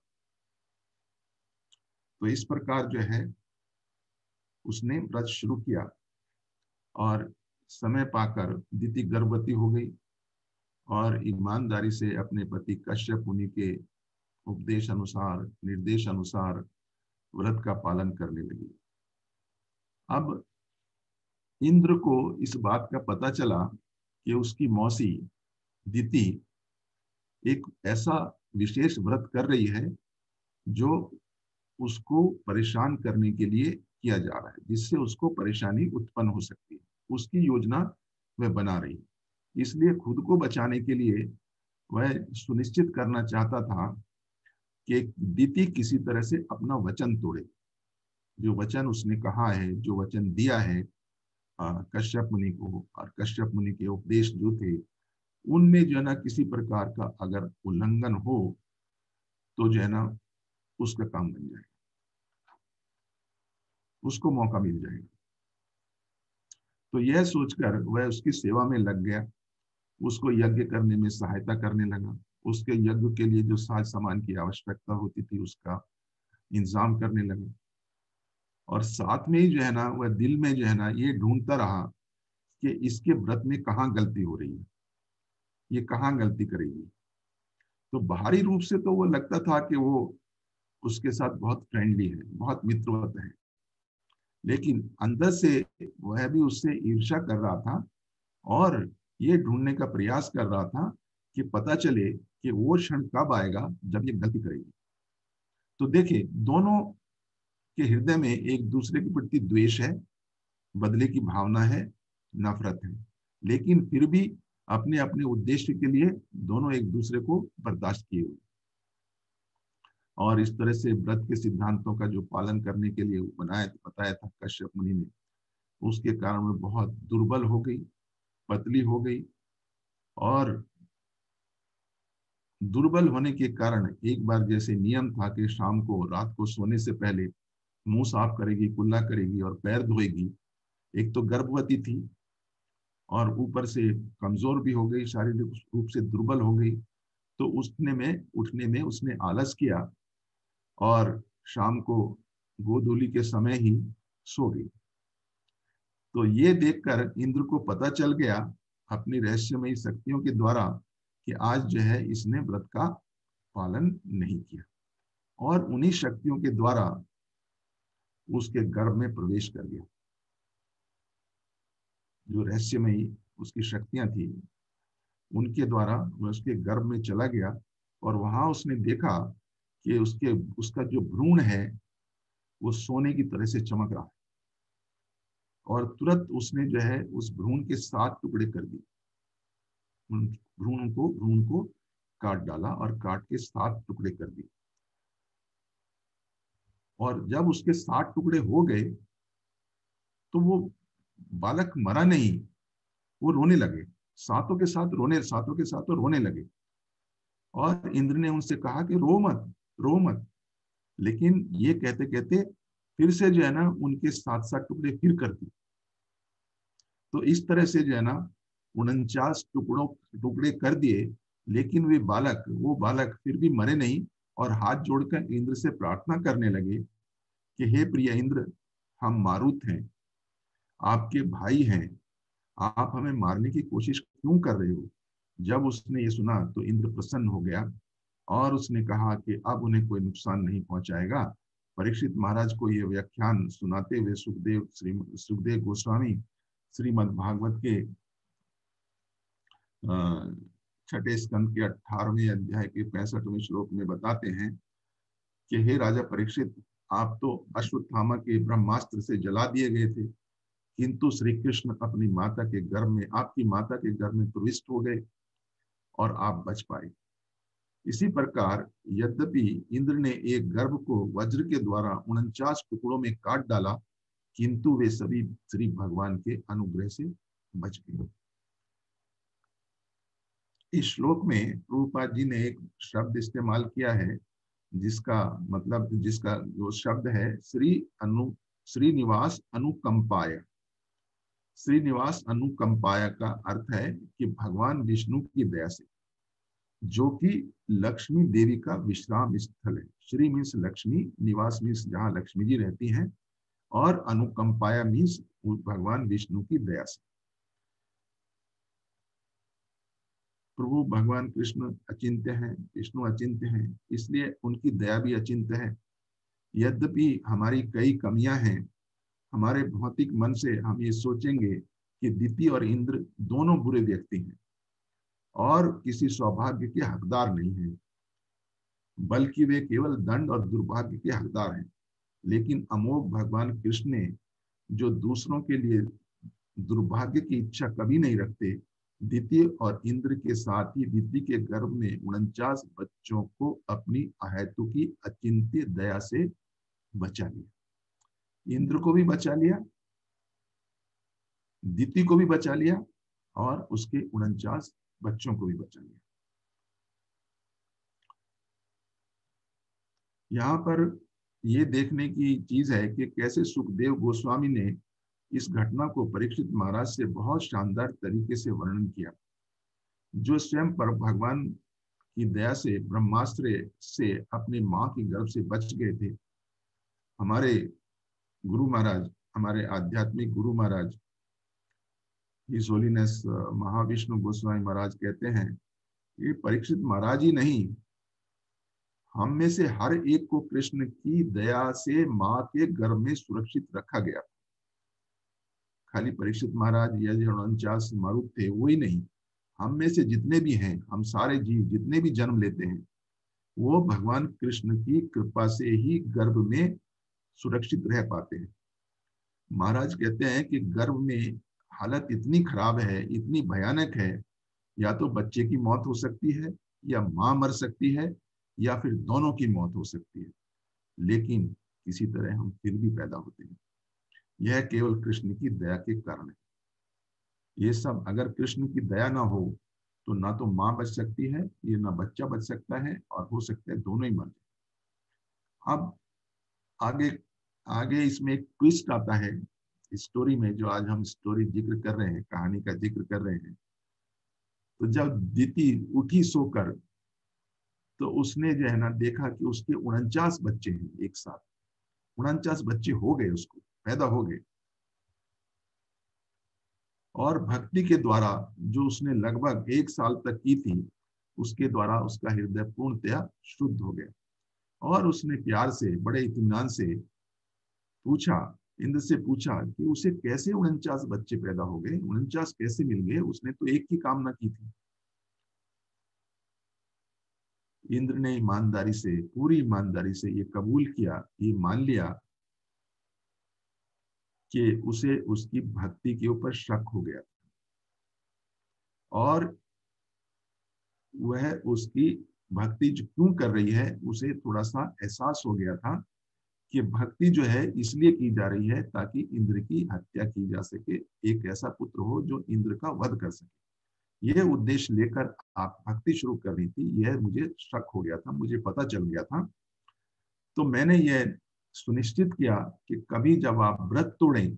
तो इस प्रकार जो है उसने व्रत शुरू किया और समय पाकर दिति गर्भवती हो गई और ईमानदारी से अपने पति कश्यप मुनि के उपदेश अनुसार, निर्देश अनुसार व्रत का पालन करने लगी। अब इंद्र को इस बात का पता चला कि उसकी मौसी दिति एक ऐसा विशेष व्रत कर रही है जो उसको परेशान करने के लिए किया जा रहा है, जिससे उसको परेशानी उत्पन्न हो सकती है। उसकी योजना वह बना रही, इसलिए खुद को बचाने के लिए वह सुनिश्चित करना चाहता था कि दिति किसी तरह से अपना वचन तोड़े। जो वचन उसने कहा है, जो वचन दिया है कश्यप मुनि को, और कश्यप मुनि के उपदेश जो थे उनमें जो है ना किसी प्रकार का अगर उल्लंघन हो तो जो है ना उसका काम बन जाएगा, उसको मौका मिल जाएगा। तो यह सोचकर वह उसकी सेवा में लग गया, उसको यज्ञ करने में सहायता करने लगा, उसके यज्ञ के लिए जो साज सामान की आवश्यकता होती थी उसका इंतजाम करने लगा। और साथ में ही जो है ना वह दिल में जो है ना ये ढूंढता रहा कि इसके व्रत में कहाँ गलती हो रही है, ये कहाँ गलती करेगी। तो बाहरी रूप से तो वो लगता था कि वो उसके साथ बहुत फ्रेंडली है, बहुत मित्रवत है, लेकिन अंदर से वह भी उससे ईर्ष्या कर रहा था और ये ढूंढने का प्रयास कर रहा था कि पता चले कि वो क्षण कब आएगा जब ये गलती करेगी। तो देखिए दोनों के हृदय में एक दूसरे के प्रति द्वेष है, बदले की भावना है, नफरत है, लेकिन फिर भी अपने अपने उद्देश्य के लिए दोनों एक दूसरे को बर्दाश्त किए हुए। और इस तरह से व्रत के सिद्धांतों का जो पालन करने के लिए बनाया बताया था कश्यप मुनि ने, उसके कारण वो बहुत दुर्बल हो गई, पतली हो गई। और दुर्बल होने के कारण एक बार जैसे नियम था कि शाम को, रात को सोने से पहले मुंह साफ करेगी, कुल्ला करेगी और पैर धोएगी। एक तो गर्भवती थी और ऊपर से कमजोर भी हो गई, शारीरिक रूप से दुर्बल हो गई। तो उठने में उठने में उसने आलस किया और शाम को गोधूली के समय ही सो गई। तो ये देखकर इंद्र को पता चल गया अपनी रहस्यमयी शक्तियों के द्वारा कि आज जो है इसने व्रत का पालन नहीं किया, और उन्हीं शक्तियों के द्वारा उसके गर्भ में प्रवेश कर गया। जो रहस्यमयी उसकी शक्तियां थी उनके द्वारा वह उसके गर्भ में चला गया और वहां उसने देखा कि उसके उसका जो भ्रूण है वो सोने की तरह से चमक रहा है। और तुरंत उसने जो है उस भ्रूण के सात टुकड़े कर दिए, भ्रूण को भ्रूण को काट डाला और काट के सात टुकड़े कर दिए। और जब उसके सात टुकड़े हो गए तो वो बालक मरा नहीं, वो रोने लगे, सातों के साथ रोने सातों के साथ तो रोने लगे। और इंद्र ने उनसे कहा कि रो मत, रो मत। लेकिन ये कहते कहते फिर से जो है ना उनके सात सात टुकड़े फिर कर दिए। तो इस तरह से जो है ना उनचास टुकड़ों टुकड़े कर दिए, लेकिन वे बालक वो बालक फिर भी मरे नहीं और हाथ जोड़कर इंद्र से प्रार्थना करने लगे कि हे प्रिय इंद्र, हम मारुत हैं, आपके भाई हैं, आप हमें मारने की कोशिश क्यों कर रहे हो। जब उसने ये सुना तो इंद्र प्रसन्न हो गया और उसने कहा कि अब उन्हें कोई नुकसान नहीं पहुंचाएगा। परीक्षित महाराज को यह व्याख्यान सुनाते हुए सुखदेव श्री सुखदेव गोस्वामी श्रीमद् भागवत के छठे स्कंद के अठारहवें अध्याय के पैंसठवें श्लोक में बताते हैं कि हे राजा परीक्षित, आप तो अश्वत्थामा के ब्रह्मास्त्र से जला दिए गए थे, किंतु श्री कृष्ण अपनी माता के गर्भ में आपकी माता के गर्भ में प्रविष्ट हो गए और आप बच पाए। इसी प्रकार यद्यपि इंद्र ने एक गर्भ को वज्र के द्वारा उनचास टुकड़ों में काट डाला, किंतु वे सभी श्री भगवान के अनुग्रह से बच गए। इस श्लोक में प्रभुपाद जी ने एक शब्द इस्तेमाल किया है जिसका मतलब जिसका जो शब्द है श्री अनु श्रीनिवास अनुकंपाय। श्रीनिवास अनुकंपाय का अर्थ है कि भगवान विष्णु की दया से, जो कि लक्ष्मी देवी का विश्राम स्थल है। श्री मीन्स लक्ष्मी, निवास मीन्स जहाँ लक्ष्मी जी रहती हैं, और अनुकंपाया मीन्स भगवान विष्णु की दया से। प्रभु भगवान कृष्ण अचिंत्य हैं, विष्णु अचिंत्य हैं, इसलिए उनकी दया भी अचिंत्य है। यद्यपि हमारी कई कमियां हैं, हमारे भौतिक मन से हम ये सोचेंगे कि दिति और इंद्र दोनों बुरे व्यक्ति हैं और किसी सौभाग्य के हकदार नहीं हैं, बल्कि वे केवल दंड और दुर्भाग्य के हकदार हैं। लेकिन अमोघ भगवान कृष्ण ने, जो दूसरों के लिए दुर्भाग्य की इच्छा कभी नहीं रखते, दिति और इंद्र के साथ ही दिति के गर्भ में उनचास बच्चों को अपनी अहेतु की अचिंत्य दया से बचा लिया। इंद्र को भी बचा लिया, दिति को भी बचा लिया, और उसके उनचास बच्चों को भी बचा लिया। यहाँ पर यह देखने की चीज है कि कैसे सुखदेव गोस्वामी ने इस घटना को परीक्षित महाराज से बहुत शानदार तरीके से वर्णन किया, जो स्वयं पर भगवान की दया से ब्रह्मास्त्र से अपनी मां के गर्भ से बच गए थे। हमारे गुरु महाराज, हमारे आध्यात्मिक गुरु महाराज हिज होलीनेस महाविष्णु गोस्वामी महाराज कहते हैं, ये परीक्षित महाराज ही नहीं, हम में से हर एक को कृष्ण की दया से मां के गर्भ में सुरक्षित रखा गया। खाली परीक्षित महाराज या जो उनचास मारुत थे वो ही नहीं, हम में से जितने भी हैं, हम सारे जीव जितने भी जन्म लेते हैं, वो भगवान कृष्ण की कृपा से ही गर्भ में सुरक्षित रह पाते हैं। महाराज कहते हैं कि गर्भ में हालत इतनी खराब है, इतनी भयानक है, या तो बच्चे की मौत हो सकती है, या मां मर सकती है, या फिर दोनों की मौत हो सकती है, लेकिन किसी तरह हम फिर भी पैदा होते हैं। यह केवल कृष्ण की दया के कारण है। ये सब अगर कृष्ण की दया ना हो तो ना तो मां बच सकती है, ये ना बच्चा बच सकता है, और हो सकता है दोनों ही मर जाए। अब आगे आगे इसमें एक ट्विस्ट आता है स्टोरी में, जो आज हम स्टोरी जिक्र कर रहे हैं, कहानी का जिक्र कर रहे हैं। तो जब दिति उठी सोकर, तो उसने जो है ना देखा कि उसके उनचास बच्चे हैं एक साथ, उनचास बच्चे हो गए, उसको पैदा हो गए, और भक्ति के द्वारा जो उसने लगभग एक साल तक की थी, उसके द्वारा उसका हृदय पूर्णतया शुद्ध हो गया। और उसने प्यार से, बड़े इत्मीनान से पूछा, इंद्र से पूछा कि उसे कैसे उनचास बच्चे पैदा हो गए, उनचास कैसे मिल गए, उसने तो एक ही कामना की थी। इंद्र ने ईमानदारी से, पूरी ईमानदारी से ये कबूल किया, ये मान लिया कि उसे उसकी भक्ति के ऊपर शक हो गया, और वह उसकी भक्ति जो क्यों कर रही है, उसे थोड़ा सा एहसास हो गया था कि भक्ति जो है इसलिए की जा रही है ताकि इंद्र की हत्या की जा सके, एक ऐसा पुत्र हो जो इंद्र का वध कर सके। यह उद्देश्य लेकर आप भक्ति शुरू कर रही थी, यह मुझे शक हो गया था, मुझे पता चल गया था। तो मैंने यह सुनिश्चित किया कि कभी जब आप व्रत तोड़ें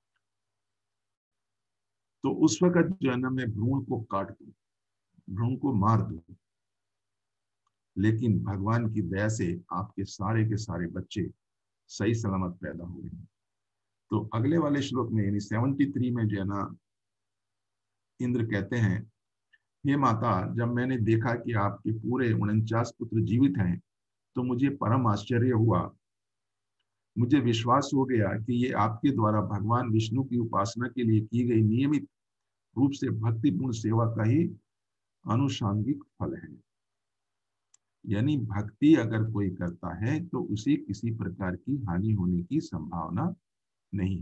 तो उस वक्त जो है ना, मैं भ्रूण को काट दूं, भ्रूण को मार दूं। लेकिन भगवान की दया से आपके सारे के सारे बच्चे सही सलामत पैदा हो गए। तो अगले वाले श्लोक में, यानी तिहत्तर में जो है ना, इंद्र कहते हैं, हे माता, जब मैंने देखा कि आपके पूरे उनचास पुत्र जीवित हैं, तो मुझे परम आश्चर्य हुआ। मुझे विश्वास हो गया कि ये आपके द्वारा भगवान विष्णु की उपासना के लिए की गई नियमित रूप से भक्तिपूर्ण सेवा का ही अनुषांगिक फल है। यानी भक्ति अगर कोई करता है तो उसे किसी प्रकार की हानि होने की संभावना नहीं।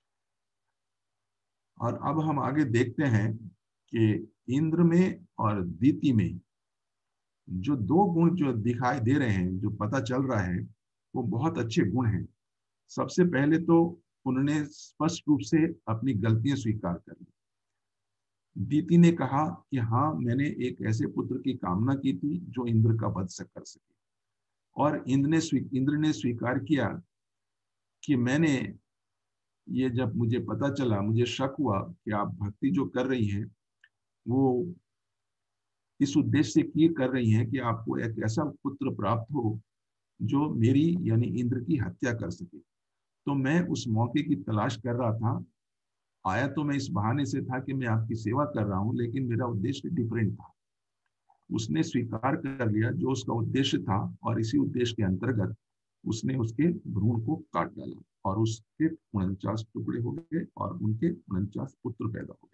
और अब हम आगे देखते हैं कि इंद्र में और दिति में जो दो गुण जो दिखाई दे रहे हैं, जो पता चल रहा है, वो बहुत अच्छे गुण हैं। सबसे पहले तो उन्होंने स्पष्ट रूप से अपनी गलतियां स्वीकार कर ली। दीति ने कहा कि हाँ, मैंने एक ऐसे पुत्र की कामना की थी जो इंद्र का वध कर सके, और इंद्र ने इंद्र ने स्वीकार किया कि मैंने ये, जब मुझे पता चला, मुझे शक हुआ कि आप भक्ति जो कर रही हैं वो इस उद्देश्य से की कर रही हैं कि आपको एक ऐसा पुत्र प्राप्त हो जो मेरी यानी इंद्र की हत्या कर सके, तो मैं उस मौके की तलाश कर रहा था। आया तो मैं इस बहाने से था कि मैं आपकी सेवा कर रहा हूं, लेकिन मेरा उद्देश्य डिफरेंट था। उसने स्वीकार कर लिया जो उसका उद्देश्य था, और इसी उद्देश्य के अंतर्गत उसने उसके भ्रूण को काट डाला, और उसके उनचास टुकड़े हो गए और उनके उनचास पुत्र पैदा हो गए।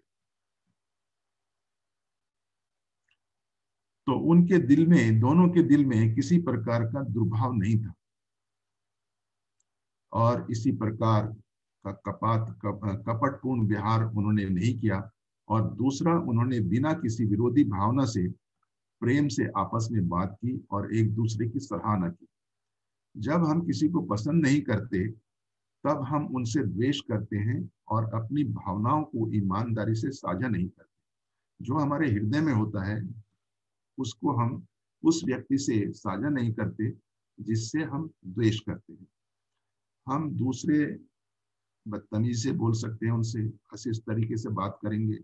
तो उनके दिल में, दोनों के दिल में किसी प्रकार का दुर्भाव नहीं था, और इसी प्रकार का कपात कप, कपटपूर्ण व्यवहार उन्होंने नहीं किया। और दूसरा, उन्होंने बिना किसी विरोधी भावना से प्रेम से आपस में बात की और एक दूसरे की सराहना की। जब हम किसी को पसंद नहीं करते तब हम उनसे द्वेष करते हैं और अपनी भावनाओं को ईमानदारी से साझा नहीं करते। जो हमारे हृदय में होता है उसको हम उस व्यक्ति से साझा नहीं करते जिससे हम द्वेष करते हैं। हम दूसरे बदतमीजी से बोल सकते हैं, उनसे हंसी तरीके से बात करेंगे,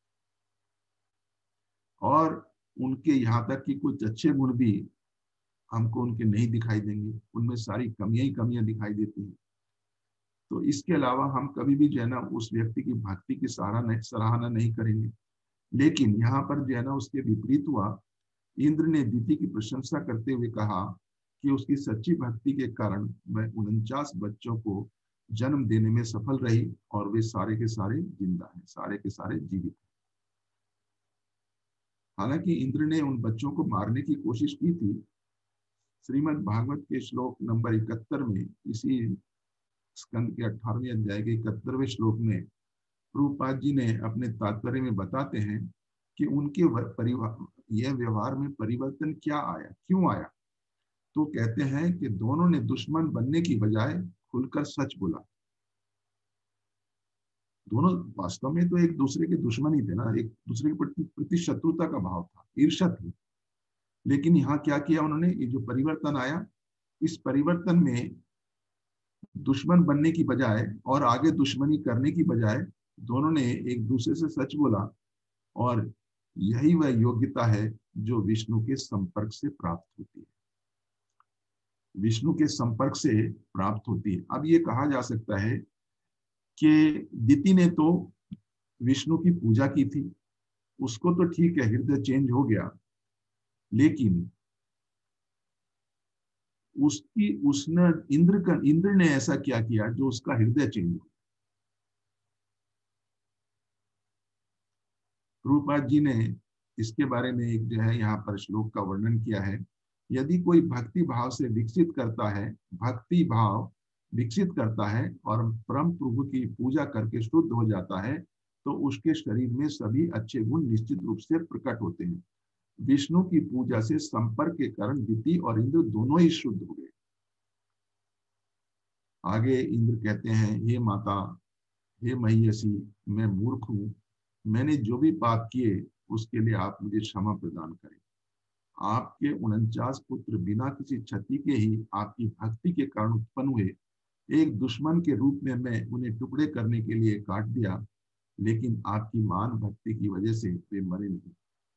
और उनके यहाँ तक कि कुछ अच्छे गुण भी हमको उनके नहीं दिखाई देंगे, उनमें सारी कमियां ही कमियां दिखाई देती हैं। तो इसके अलावा हम कभी भी जो है ना उस व्यक्ति की भक्ति की सराहना सराहना नहीं करेंगे। लेकिन यहाँ पर जो है ना उसके विपरीत हुआ। इंद्र ने दीति की प्रशंसा करते हुए कहा कि उसकी सच्ची भक्ति के कारण वह उनचास बच्चों को जन्म देने में सफल रही, और वे सारे के सारे जिंदा हैं, सारे के सारे जीवित हैं। हालांकि इंद्र ने उन बच्चों को मारने की कोशिश की थी। श्रीमद् भागवत के श्लोक नंबर इकहत्तर में, इसी स्कंद के अठारहवें अध्याय के इकहत्तरवें श्लोक में प्रभुपाद जी ने अपने तात्पर्य में बताते हैं कि उनके परिवार यह व्यवहार में परिवर्तन क्या आया, क्यों आया। तो कहते हैं कि दोनों ने दुश्मन बनने की बजाय खुलकर सच बोला। दोनों वास्तव में तो एक दूसरे के दुश्मन ही थे ना, एक दूसरे के प्रति प्रति शत्रुता का भाव था, ईर्ष्या थी। लेकिन यहाँ क्या किया उन्होंने, ये जो परिवर्तन आया, इस परिवर्तन में दुश्मन बनने की बजाय और आगे दुश्मनी करने की बजाय दोनों ने एक दूसरे से सच बोला, और यही वह योग्यता है जो विष्णु के संपर्क से प्राप्त होती है, विष्णु के संपर्क से प्राप्त होती है। अब ये कहा जा सकता है कि दीति ने तो विष्णु की पूजा की थी, उसको तो ठीक है, हृदय चेंज हो गया, लेकिन उसकी उसने इंद्र का इंद्र ने ऐसा क्या किया जो उसका हृदय चेंज हो। प्रभुपाद जी ने इसके बारे में एक जो है यहाँ पर श्लोक का वर्णन किया है। यदि कोई भक्ति भाव से विकसित करता है, भक्ति भाव विकसित करता है और परम प्रभु की पूजा करके शुद्ध हो जाता है, तो उसके शरीर में सभी अच्छे गुण निश्चित रूप से प्रकट होते हैं। विष्णु की पूजा से संपर्क के कारण दीति और इंद्र दोनों ही शुद्ध हो गए। आगे इंद्र कहते हैं, हे माता, हे महिषी, मैं मूर्ख हूँ, मैंने जो भी पाप किए उसके लिए आप मुझे क्षमा प्रदान करें। आपके उनचास पुत्र बिना किसी क्षति के ही आपकी भक्ति के कारण उत्पन्न हुए। एक दुश्मन के रूप में मैं उन्हें टुकड़े करने के लिए काट दिया, लेकिन आपकी मान भक्ति की वजह से वे मरे नहीं।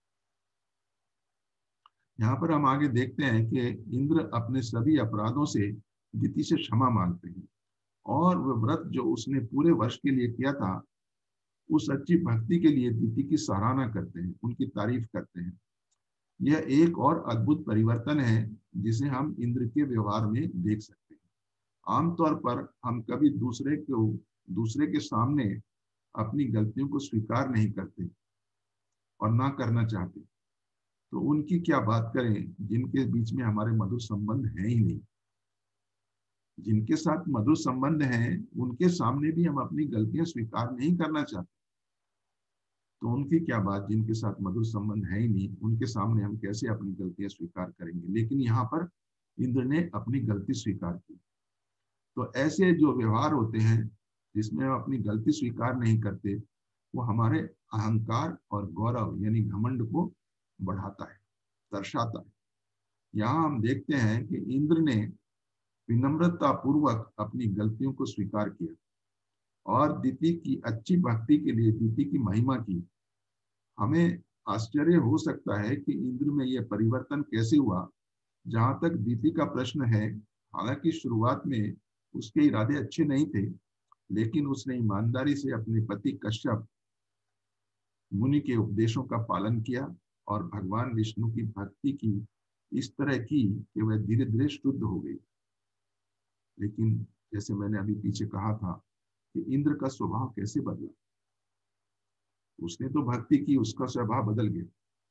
यहाँ पर हम आगे देखते हैं कि इंद्र अपने सभी अपराधों से दीति से क्षमा मांगते हैं, और वह व्रत जो उसने पूरे वर्ष के लिए किया था, उस अच्छी भक्ति के लिए दीति की सराहना करते हैं, उनकी तारीफ करते हैं। यह एक और अद्भुत परिवर्तन है जिसे हम इंद्र के व्यवहार में देख सकते हैं। आमतौर पर हम कभी दूसरे को दूसरे के सामने अपनी गलतियों को स्वीकार नहीं करते और ना करना चाहते, तो उनकी क्या बात करें जिनके बीच में हमारे मधुर संबंध है ही नहीं। जिनके साथ मधुर संबंध हैं उनके सामने भी हम अपनी गलतियां स्वीकार नहीं करना चाहते, तो उनकी क्या बात जिनके साथ मधुर संबंध है ही नहीं, उनके सामने हम कैसे अपनी गलतियां स्वीकार करेंगे। लेकिन यहाँ पर इंद्र ने अपनी गलती स्वीकार की। तो ऐसे जो व्यवहार होते हैं जिसमें हम अपनी गलती स्वीकार नहीं करते, वो हमारे अहंकार और गौरव यानी घमंड को बढ़ाता है, दर्शाता है। यहाँ हम देखते हैं कि इंद्र ने विनम्रता पूर्वक अपनी गलतियों को स्वीकार किया और दीति की अच्छी भक्ति के लिए दीति की महिमा की। हमें आश्चर्य हो सकता है कि इंद्र में यह परिवर्तन कैसे हुआ। जहां तक दीति का प्रश्न है, हालांकि शुरुआत में उसके इरादे अच्छे नहीं थे, लेकिन उसने ईमानदारी से अपने पति कश्यप मुनि के उपदेशों का पालन किया और भगवान विष्णु की भक्ति की इस तरह की कि वह धीरे धीरे शुद्ध हो गई। लेकिन जैसे मैंने अभी पीछे कहा था कि इंद्र का स्वभाव कैसे बदला, उसने तो भक्ति की, उसका स्वभाव बदल गया।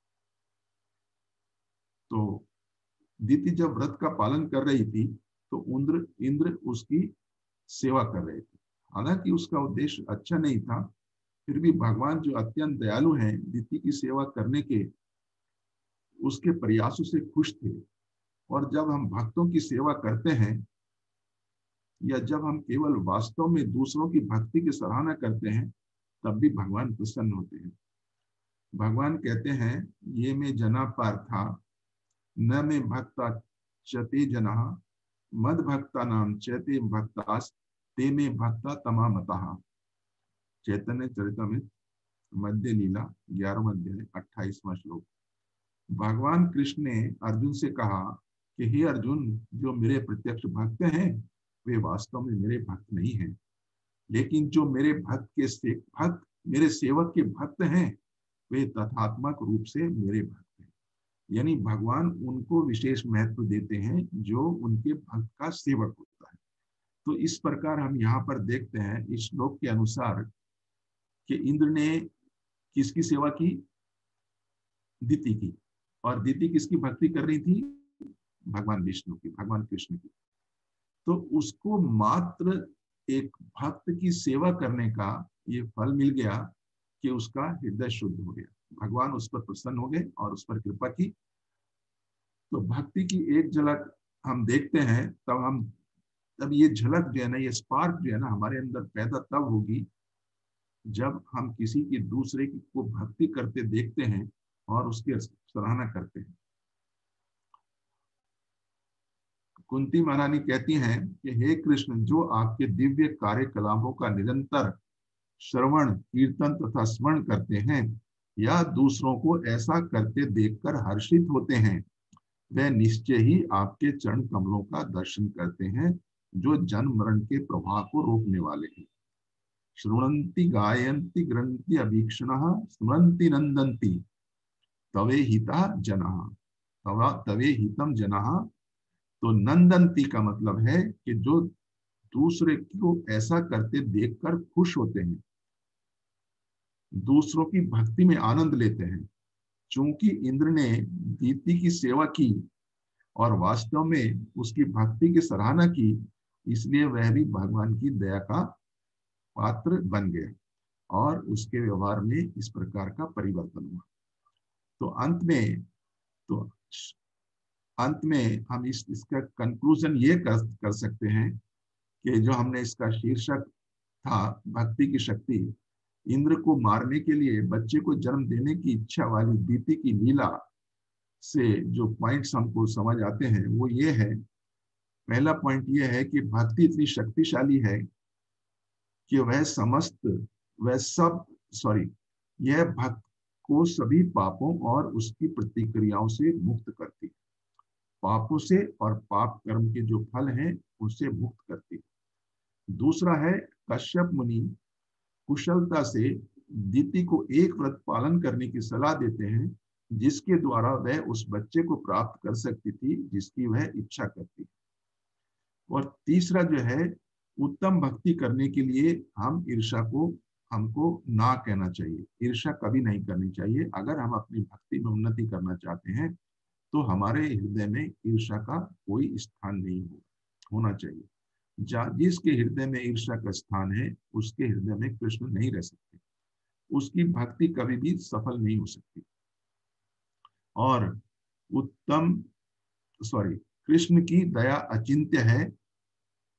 तो दीति जब व्रत का पालन कर रही थी तो इंद्र इंद्र उसकी सेवा कर रहे थे। हालांकि उसका उद्देश्य अच्छा नहीं था, फिर भी भगवान जो अत्यंत दयालु हैं, दीति की सेवा करने के उसके प्रयासों से खुश थे। और जब हम भक्तों की सेवा करते हैं या जब हम केवल वास्तव में दूसरों की भक्ति की सराहना करते हैं, तब भी भगवान प्रसन्न होते हैं। भगवान कहते हैं, ये में जना पार्था न में भक्ता चते जना मद भक्ता नाम चैते भक्तास ते में भक्ता तमामतः। चैतन्य चरितमृत मध्य लीला ग्यारहवां अध्याय अट्ठाईसवां श्लोक। भगवान कृष्ण ने अर्जुन से कहा कि हे अर्जुन, जो मेरे प्रत्यक्ष भक्त हैं वे वास्तव में मेरे भक्त नहीं हैं, लेकिन जो मेरे भक्त के से भक्त मेरे सेवक के भक्त हैं वे तथात्मक रूप से मेरे भक्त हैं। यानी भगवान उनको विशेष महत्व देते हैं जो उनके भक्त का सेवक होता है। तो इस प्रकार हम यहाँ पर देखते हैं इस श्लोक के अनुसार कि इंद्र ने किसकी सेवा की? दीति की। और दीति किसकी भक्ति कर रही थी? भगवान विष्णु की, भगवान कृष्ण की। तो उसको मात्र एक भक्त की सेवा करने का ये फल मिल गया कि उसका हृदय शुद्ध हो गया, भगवान उस पर प्रसन्न हो गए और उस पर कृपा की। तो भक्ति की एक झलक हम देखते हैं, तब हम तब ये झलक जो है ना, ये स्पार्क जो है ना हमारे अंदर पैदा तब होगी जब हम किसी की दूसरे की को भक्ति करते देखते हैं और उसकी सराहना करते हैं। कुंती महारानी कहती हैं कि हे कृष्ण, जो आपके दिव्य कार्यकलापों का निरंतर श्रवण कीर्तन तथा स्मरण करते हैं या दूसरों को ऐसा करते देखकर हर्षित होते हैं, वे निश्चय ही आपके चरण कमलों का दर्शन करते हैं जो जन्म मरण के प्रवाह को रोकने वाले हैं। श्रृणन्ति गायन्ति ग्रन्थि अभीक्षणः स्मरन्ति नन्दन्ति तवे हिता जनः तवा तवे हितम जनः। तो नंदंती का मतलब है कि जो दूसरे को ऐसा करते देखकर खुश होते हैं, दूसरों की भक्ति में आनंद लेते हैं। चूंकि इंद्र ने दीति की सेवा की और वास्तव में उसकी भक्ति की सराहना की, इसलिए वह भी भगवान की दया का पात्र बन गया और उसके व्यवहार में इस प्रकार का परिवर्तन हुआ। तो अंत में तो अंत में हम इस इसका कंक्लूजन ये कर, कर सकते हैं कि जो हमने इसका शीर्षक था भक्ति की शक्ति, इंद्र को मारने के लिए बच्चे को जन्म देने की इच्छा वाली दीति की लीला से जो पॉइंट्स हमको समझ आते हैं वो ये है। पहला पॉइंट ये है कि भक्ति इतनी शक्तिशाली है कि वह समस्त वह सब सॉरी यह भक्त को सभी पापों और उसकी प्रतिक्रियाओं से मुक्त करती है, पापों से और पाप कर्म के जो फल हैं उससे मुक्त करती है। दूसरा है, कश्यप मुनि कुशलता से दीति को एक व्रत पालन करने की सलाह देते हैं जिसके द्वारा वह उस बच्चे को प्राप्त कर सकती थी जिसकी वह इच्छा करती। और तीसरा जो है, उत्तम भक्ति करने के लिए हम ईर्ष्या को हमको ना कहना चाहिए, ईर्ष्या कभी नहीं करनी चाहिए। अगर हम अपनी भक्ति में उन्नति करना चाहते हैं तो हमारे हृदय में ईर्ष्या का कोई स्थान नहीं हो होना चाहिए। जिसके हृदय में ईर्ष्या का स्थान है उसके हृदय में कृष्ण नहीं रह सकते, उसकी भक्ति कभी भी सफल नहीं हो सकती। और उत्तम सॉरी कृष्ण की दया अचिंत्य है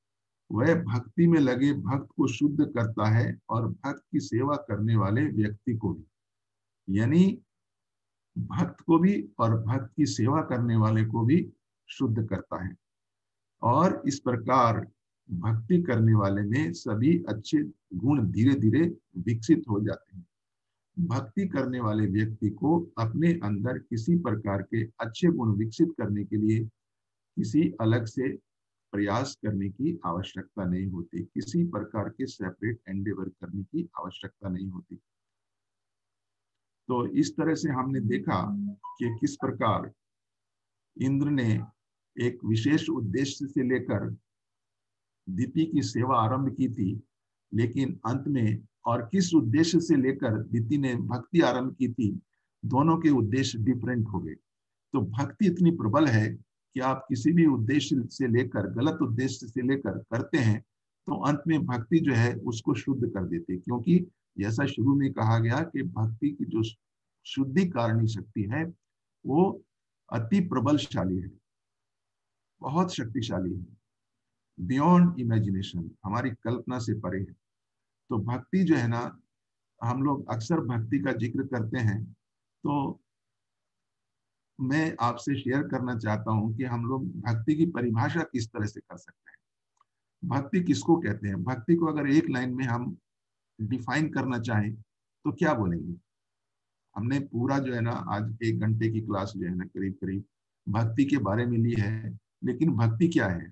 वह भक्ति में लगे भक्त को शुद्ध करता है और भक्त की सेवा करने वाले व्यक्ति को भी, यानी भक्त को भी और भक्त की सेवा करने वाले को भी शुद्ध करता है। और इस प्रकार भक्ति करने वाले में सभी अच्छे गुण धीरे धीरे विकसित हो जाते हैं। भक्ति करने वाले व्यक्ति को अपने अंदर किसी प्रकार के अच्छे गुण विकसित करने के लिए किसी अलग से प्रयास करने की आवश्यकता नहीं होती, किसी प्रकार के सेपरेट एंडेवर करने की आवश्यकता नहीं होती। तो इस तरह से हमने देखा कि किस प्रकार इंद्र ने एक विशेष उद्देश्य से लेकर दीति की सेवा आरंभ की थी, लेकिन अंत में और किस उद्देश्य से लेकर दीति ने भक्ति आरंभ की थी, दोनों के उद्देश्य डिफरेंट हो गए। तो भक्ति इतनी प्रबल है कि आप किसी भी उद्देश्य से लेकर, गलत उद्देश्य से लेकर करते हैं तो अंत में भक्ति जो है उसको शुद्ध कर देती है, क्योंकि जैसा शुरू में कहा गया कि भक्ति की जो शुद्धि कारणी शक्ति है वो अति प्रबलशाली है, बहुत शक्तिशाली है, बियॉन्ड इमेजिनेशन, हमारी कल्पना से परे है। तो भक्ति जो है ना, हम लोग अक्सर भक्ति का जिक्र करते हैं, तो मैं आपसे शेयर करना चाहता हूं कि हम लोग भक्ति की परिभाषा किस तरह से कर सकते हैं। भक्ति किसको कहते हैं? भक्ति को अगर एक लाइन में हम डिफाइन करना चाहें तो क्या बोलेंगे? हमने पूरा जो है ना आज एक घंटे की क्लास जो है ना करीब करीब भक्ति के बारे में ली है, लेकिन भक्ति क्या है?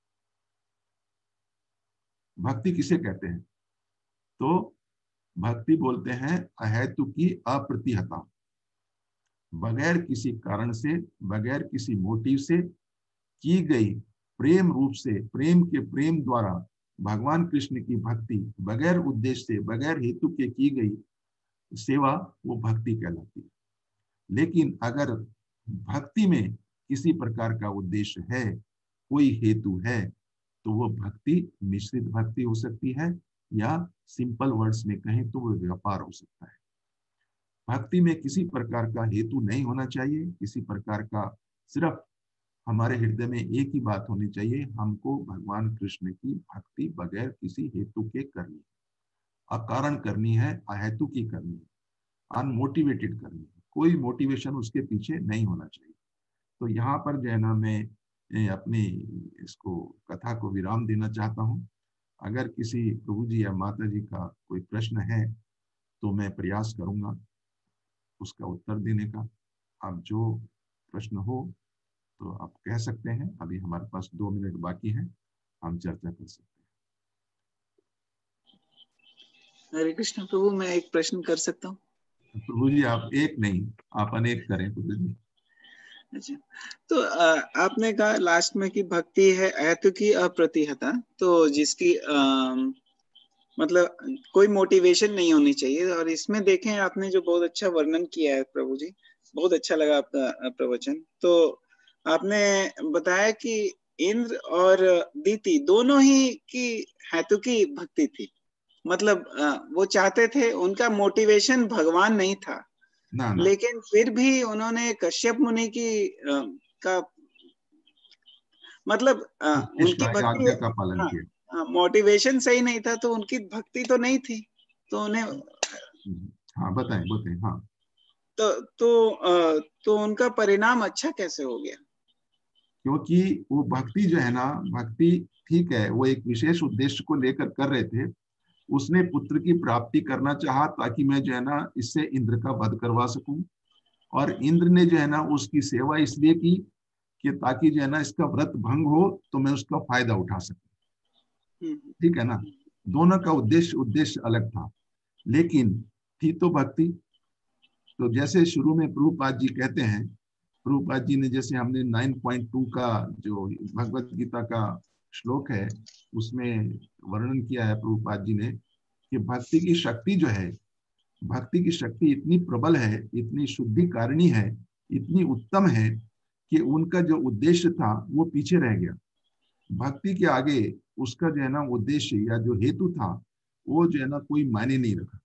भक्ति किसे कहते हैं? तो भक्ति बोलते हैं अहेतु की अप्रतिहता, बगैर किसी कारण से, बगैर किसी मोटिव से की गई प्रेम रूप से, प्रेम के प्रेम द्वारा भगवान कृष्ण की भक्ति, बगैर उद्देश्य से, बगैर हेतु के की गई सेवा, वो भक्ति कहलाती है। लेकिन अगर भक्ति में किसी प्रकार का उद्देश्य है, कोई हेतु है, तो वो भक्ति मिश्रित भक्ति हो सकती है, या सिंपल वर्ड्स में कहें तो वो व्यापार हो सकता है। भक्ति में किसी प्रकार का हेतु नहीं होना चाहिए, किसी प्रकार का, सिर्फ हमारे हृदय में एक ही बात होनी चाहिए, हमको भगवान कृष्ण की भक्ति बगैर किसी हेतु के करनी है, अकारण करनी है, अहेतु की करनी है, अनमोटिवेटेड करनी है, कोई मोटिवेशन उसके पीछे नहीं होना चाहिए। तो यहाँ पर जो है ना मैं अपनी इसको कथा को विराम देना चाहता हूँ। अगर किसी प्रभु जी या माता जी का कोई प्रश्न है तो मैं प्रयास करूंगा उसका उत्तर देने का। अब जो प्रश्न हो तो आप कह सकते हैं। अभी हमारे पास दो मिनट बाकी है, हम चर्चा कर सकते हैं। हरे कृष्ण प्रभु, मैं एक प्रश्न कर सकता हूँ? प्रभु जी आप एक नहीं, आप अनेक करें प्रभु जी। अच्छा, तो आ, आपने कहा लास्ट में कि भक्ति है अहेतु की अप्रतिहता, तो जिसकी आ, मतलब कोई मोटिवेशन नहीं होनी चाहिए। और इसमें देखें आपने जो बहुत अच्छा वर्णन किया है प्रभु जी, बहुत अच्छा लगा आपका प्रवचन। तो आपने बताया कि इंद्र और दीति दोनों ही की हेतु की भक्ति थी, मतलब वो चाहते थे, उनका मोटिवेशन भगवान नहीं था, ना, ना। लेकिन फिर भी उन्होंने कश्यप मुनि की आ, का मतलब आ, उनकी भक्ति, आज्ञा का पालन हाँ, किया। मोटिवेशन सही नहीं था तो उनकी भक्ति तो नहीं थी, तो उन्हें, हाँ बताएं बताएं। हाँ, तो तो आ, तो उनका परिणाम अच्छा कैसे हो गया? क्योंकि वो भक्ति जो है ना, भक्ति ठीक है, वो एक विशेष उद्देश्य को लेकर कर रहे थे। उसने पुत्र की प्राप्ति करना चाहा ताकि मैं जो है ना इससे इंद्र का वध करवा सकूं, और इंद्र ने जो है ना उसकी सेवा इसलिए की कि ताकि जो है ना इसका व्रत भंग हो तो मैं उसका फायदा उठा सकूं। ठीक है ना, दोनों का उद्देश्य उद्देश्य अलग था, लेकिन थी तो भक्ति। तो जैसे शुरू में प्रभुपाद जी कहते हैं, प्रभुपाद जी ने, जैसे हमने नौ पॉइंट दो का जो भगवत गीता का श्लोक है उसमें वर्णन किया है प्रभुपाद जी ने कि भक्ति की शक्ति जो है, भक्ति की शक्ति इतनी प्रबल है, इतनी शुद्धि कारिणी है, इतनी उत्तम है कि उनका जो उद्देश्य था वो पीछे रह गया। भक्ति के आगे उसका जो है ना उद्देश्य या जो हेतु था वो जो है ना कोई मायने नहीं रखा।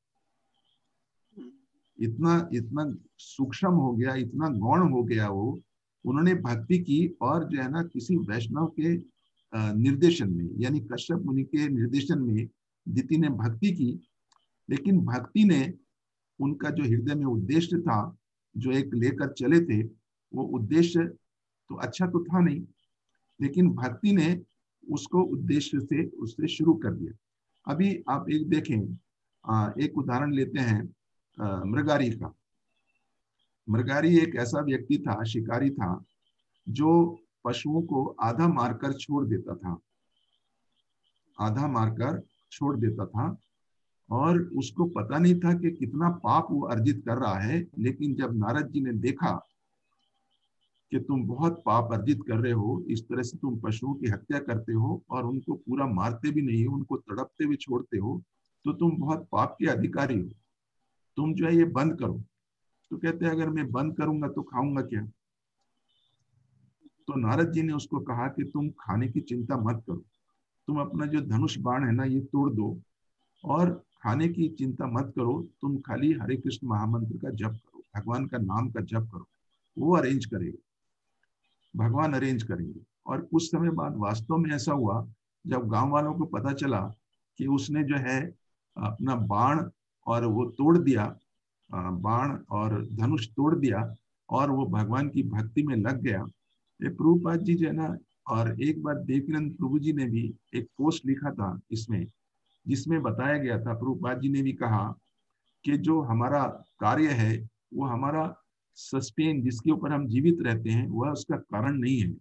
इतना इतना सूक्ष्म हो गया, इतना गौण हो गया वो। उन्होंने भक्ति की और जो है ना किसी वैष्णव के निर्देशन में, यानी कश्यप मुनि के निर्देशन में दिति ने भक्ति की, लेकिन भक्ति ने उनका जो हृदय में उद्देश्य था, जो एक लेकर चले थे, वो उद्देश्य तो अच्छा तो था नहीं, लेकिन भक्ति ने उसको उद्देश्य से उससे शुरू कर दिया। अभी आप एक देखें, एक उदाहरण लेते हैं मृगारी का। मृगारी एक ऐसा व्यक्ति था, शिकारी था, जो पशुओं को आधा मारकर छोड़ देता था, आधा मारकर छोड़ देता था, और उसको पता नहीं था कि कितना पाप वो अर्जित कर रहा है। लेकिन जब नारद जी ने देखा कि तुम बहुत पाप अर्जित कर रहे हो, इस तरह से तुम पशुओं की हत्या करते हो और उनको पूरा मारते भी नहीं हो, उनको तड़पते हुए छोड़ते हो, तो तुम बहुत पाप के अधिकारी हो, तुम जो है ये बंद करो। तो कहते हैं अगर मैं बंद करूंगा तो खाऊंगा क्या? तो नारद जी ने उसको कहा कि तुम खाने की चिंता मत करो, तुम अपना जो धनुष बाण है ना ये तोड़ दो और खाने की चिंता मत करो, तुम खाली हरे कृष्ण महामंत्र का जप करो, भगवान का नाम का जप करो, वो अरेंज करेगा, भगवान अरेंज करेंगे। और कुछ समय बाद वास्तव में ऐसा हुआ, जब गांव वालों को पता चला कि उसने जो है अपना बाण और वो तोड़ दिया, बाण और धनुष तोड़ दिया और वो भगवान की भक्ति में लग गया। ये प्रभुपाद जी जो है ना, और एक बार देवकीनंद प्रभु जी ने भी एक पोस्ट लिखा था इसमें, जिसमें बताया गया था, प्रभुपाद जी ने भी कहा कि जो हमारा कार्य है वो हमारा सस्टेन, जिसके ऊपर हम जीवित रहते हैं, वह उसका कारण नहीं है।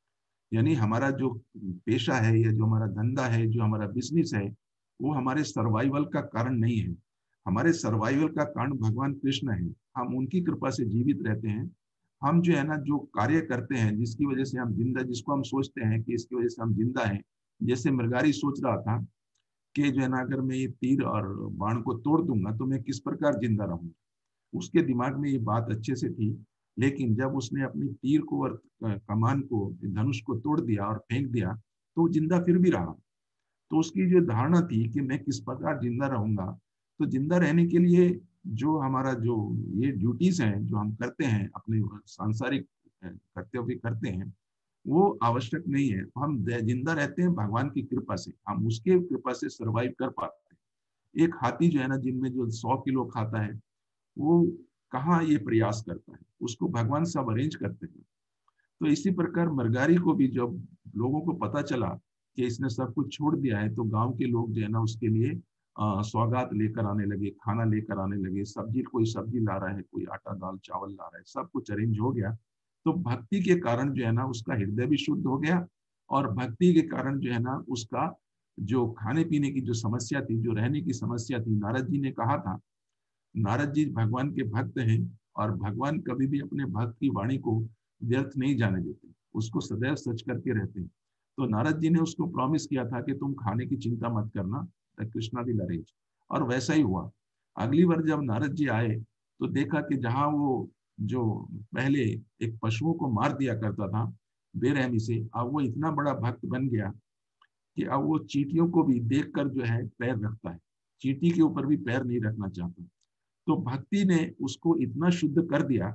यानी हमारा जो पेशा है या जो हमारा धंधा है, जो हमारा बिजनेस है, वो हमारे सर्वाइवल का कारण नहीं है। हमारे सर्वाइवल का कारण भगवान कृष्ण है, हम उनकी कृपा से जीवित रहते हैं। हम जो है ना जो कार्य करते हैं, जिसकी वजह से हम जिंदा, जिसको हम सोचते हैं कि इसकी वजह से हम जिंदा हैं, जैसे मृगारी सोच रहा था कि जो है ना अगर मैं ये तीर और बाण को तोड़ दूंगा तो मैं किस प्रकार जिंदा रहूंगा, उसके दिमाग में ये बात अच्छे से थी। लेकिन जब उसने अपनी तीर को और कमान को, धनुष को तोड़ दिया और फेंक दिया, तो जिंदा फिर भी रहा। तो उसकी जो धारणा थी कि मैं किस प्रकार जिंदा रहूंगा, तो जिंदा रहने के लिए जो हमारा जो ये ड्यूटीज हैं जो हम करते हैं, अपने सांसारिक कर्तव्य करते हैं, वो आवश्यक नहीं है। हम जिंदा रहते हैं भगवान की कृपा से, हम उसके कृपा से सरवाइव कर पाते हैं। एक हाथी जो है ना, जिनमें जो सौ किलो खाता है, वो कहाँ ये प्रयास करता है, उसको भगवान सब अरेंज करते हैं। तो इसी प्रकार मृगारी को भी जब लोगों को पता चला कि इसने सब कुछ छोड़ दिया है, तो गांव के लोग जो है ना उसके लिए सौगात लेकर आने लगे, खाना लेकर आने लगे, सब्जी, कोई सब्जी ला रहा है, कोई आटा दाल चावल ला रहा है, सब कुछ अरेंज हो गया। तो भक्ति के कारण जो है ना उसका हृदय भी शुद्ध हो गया, और भक्ति के कारण जो है ना उसका जो खाने पीने की जो समस्या थी, जो रहने की समस्या थी, नारद जी ने कहा था, नारद जी भगवान के भक्त हैं और भगवान कभी भी अपने भक्त की वाणी को व्यर्थ नहीं जाने देते, उसको सदैव सच करके रहते हैं। तो नारद जी ने उसको प्रॉमिस किया था कि तुम खाने की चिंता मत करना, कृष्णा विल अरेंज। और वैसा ही हुआ। अगली बार जब नारद जी आए तो देखा कि जहां वो जो पहले एक पशुओं को मार दिया करता था बेरहमी से, अब वो इतना बड़ा भक्त बन गया कि अब वो चींटियों को भी देखकर जो है पैर रखता है, चींटी के ऊपर भी पैर नहीं रखना चाहता। तो भक्ति ने उसको इतना शुद्ध कर दिया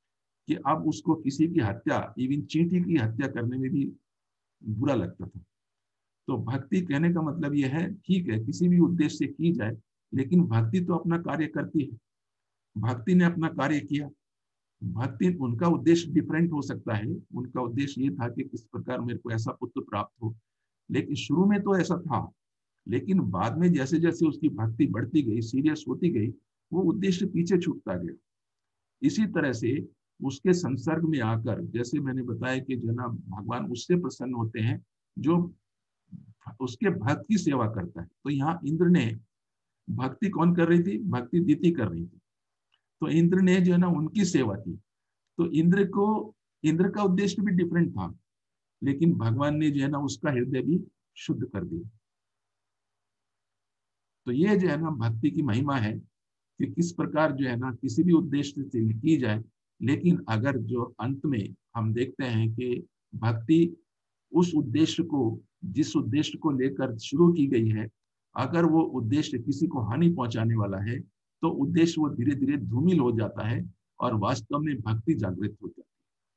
कि अब उसको किसी की हत्या, इवन चींटी की हत्या करने में भी बुरा लगता था। तो भक्ति कहने का मतलब यह है, ठीक है किसी भी उद्देश्य से की जाए, लेकिन भक्ति तो अपना कार्य करती है। भक्ति ने अपना कार्य किया। भक्ति, उनका उद्देश्य डिफरेंट हो सकता है, उनका उद्देश्य ये था कि किस प्रकार मेरे को ऐसा पुत्र प्राप्त हो, लेकिन शुरू में तो ऐसा था, लेकिन बाद में जैसे जैसे उसकी भक्ति बढ़ती गई, सीरियस होती गई, वो उद्देश्य पीछे छूटता गया। इसी तरह से उसके संसर्ग में आकर, जैसे मैंने बताया कि जो ना भगवान उससे प्रसन्न होते हैं जो उसके भक्त की सेवा करता है। तो यहाँ इंद्र ने भक्ति कौन कर रही थी? भक्ति दिति कर रही थी। तो इंद्र ने जो है ना उनकी सेवा की। तो इंद्र को, इंद्र का उद्देश्य भी डिफरेंट था, लेकिन भगवान ने जो है ना उसका हृदय भी शुद्ध कर दिया। तो ये जो है ना भक्ति की महिमा है कि किस प्रकार जो है ना किसी भी उद्देश्य से की जाए, लेकिन अगर जो अंत में हम देखते हैं कि भक्ति उस उद्देश्य को, जिस उद्देश्य को लेकर शुरू की गई है, अगर वो उद्देश्य किसी को हानि पहुंचाने वाला है, तो उद्देश्य वो धीरे धीरे धूमिल हो जाता है और वास्तव में भक्ति जागृत हो जाती है।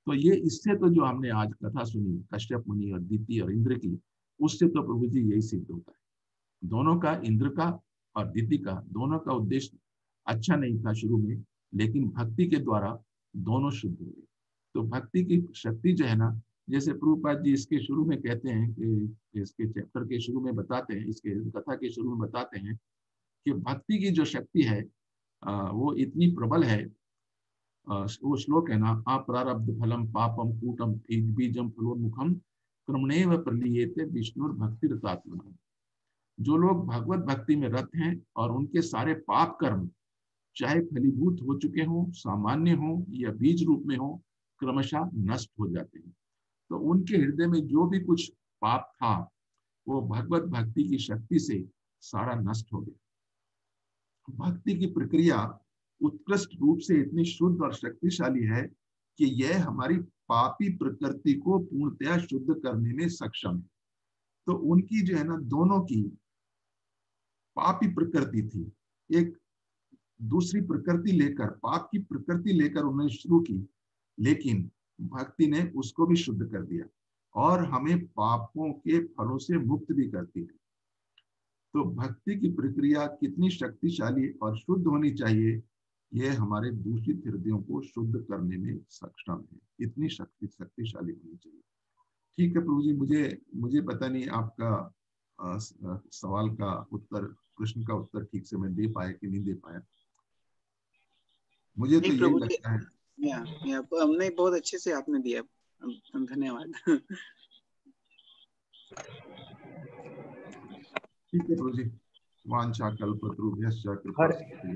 तो ये इससे तो जो हमने आज कथा सुनी कश्यप मुनि और दीति और इंद्र की, उससे तो प्रभु जी यही सिद्ध होता है। दोनों का, इंद्र का और दीति का, दोनों का उद्देश्य अच्छा नहीं था शुरू में, लेकिन भक्ति के द्वारा दोनों शुद्ध हुए। तो भक्ति की शक्ति जो है ना, जैसे प्रभुपाद जी इसके शुरू में कहते हैं कि इसके चैप्टर के शुरू में बताते हैं, इसके कथा के शुरू में बताते हैं कि भक्ति की जो शक्ति है वो इतनी प्रबल है। वो श्लोक है ना, अप्रारब्ध फलम पापम कूटम बीजम फलोन्मुखम क्रमणेव प्रलीयते विष्णुर भक्ति रतात्मना। जो लोग भगवत भक्ति में रत हैं और उनके सारे पाप कर्म चाहे फलीभूत हो चुके हों, सामान्य हो या बीज रूप में हो, क्रमशः नष्ट हो जाते हैं। तो उनके हृदय में जो भी कुछ पाप था वो भगवत भक्ति की शक्ति से सारा नष्ट हो गया। भक्ति की प्रक्रिया उत्कृष्ट रूप से इतनी शुद्ध और शक्तिशाली है कि यह हमारी पापी प्रकृति को पूर्णतया शुद्ध करने में सक्षम है। तो उनकी जो है ना, दोनों की पापी प्रकृति थी, एक दूसरी प्रकृति लेकर, पाप की प्रकृति लेकर उन्होंने शुरू की, लेकिन भक्ति ने उसको भी शुद्ध कर दिया और हमें पापों के फलों से मुक्त भी करती है। तो भक्ति की प्रक्रिया कितनी शक्तिशाली और शुद्ध होनी चाहिए, यह हमारे दूषित हृदयों को शुद्ध करने में सक्षम है। इतनी शक्ति शक्तिशाली होनी चाहिए। ठीक है प्रभु जी, मुझे मुझे पता नहीं आपका आ, सवाल का उत्तर, प्रश्न का उत्तर ठीक से मैं दे पाया कि नहीं दे पाया। मुझे तो यही लगता है या, या, हमने बहुत अच्छे से आपने दिया, धन्यवाद। ठीक है प्रभु जी। वांछा कल्पतरुभ्यश्च कृपा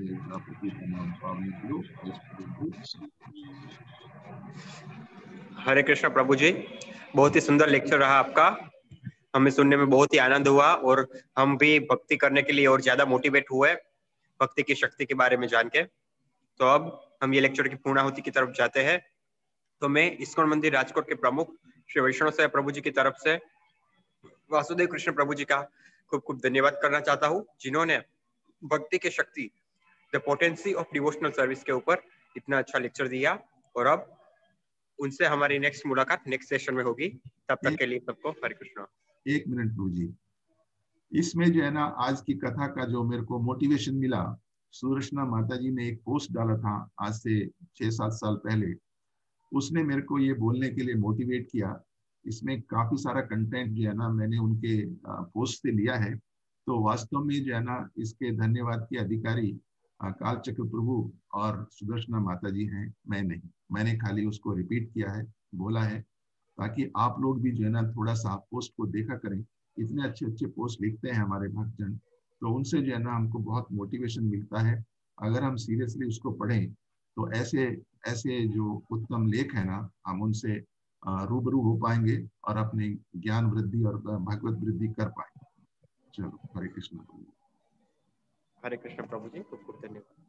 हरे कृष्ण प्रभु जी, बहुत ही सुंदर लेक्चर रहा आपका। हमें सुनने में बहुत ही आनंद हुआ और हम भी भक्ति करने के लिए और ज्यादा मोटिवेट हुए भक्ति की शक्ति के बारे में जान के। तो अब हम ये लेक्चर की पूर्णाहुति की तरफ जाते हैं। तो मैं इस्कॉन मंदिर राजकोट के प्रमुख श्री वैष्णव सेवा प्रभु जी की तरफ से वासुदेव कृष्ण प्रभु जी का खूब खूब धन्यवाद करना चाहता हूँ, जिन्होंने भक्ति की शक्ति, the potency of devotional service के ऊपर इतना अच्छा लेक्चर दिया। और अब उनसे हमारी नेक्स्ट मुलाकात नेक्स्ट सेशन में होगी। तब तक के लिए सबको हरे कृष्ण। एक मिनट प्रभु जी, इसमें जो है ना, आज की कथा का जो मेरे को मोटिवेशन मिला, सुदर्शना माता जी ने एक पोस्ट डाला था आज से छह सात साल पहले, उसने मेरे को ये बोलने के लिए मोटिवेट किया। इसमें काफी सारा कंटेंट जो है ना, मैंने उनके पोस्ट से लिया है। तो वास्तव में जो है ना, इसके धन्यवाद के अधिकारी काल चक्र प्रभु और सुदर्शना माता जी हैं, मैं नहीं। मैंने खाली उसको रिपीट किया है, बोला है, ताकि आप लोग भी जो है ना थोड़ा सा पोस्ट को देखा करें। इतने अच्छे अच्छे पोस्ट लिखते हैं हमारे भक्तजन, तो उनसे जो है ना हमको बहुत मोटिवेशन मिलता है। अगर हम सीरियसली उसको पढ़ें तो ऐसे ऐसे जो उत्तम लेख है ना, हम उनसे रूबरू हो पाएंगे और अपने ज्ञान वृद्धि और भगवत वृद्धि कर पाएंगे। चलो, हरे कृष्ण। हरे कृष्ण प्रभु जी, खूब खूब धन्यवाद।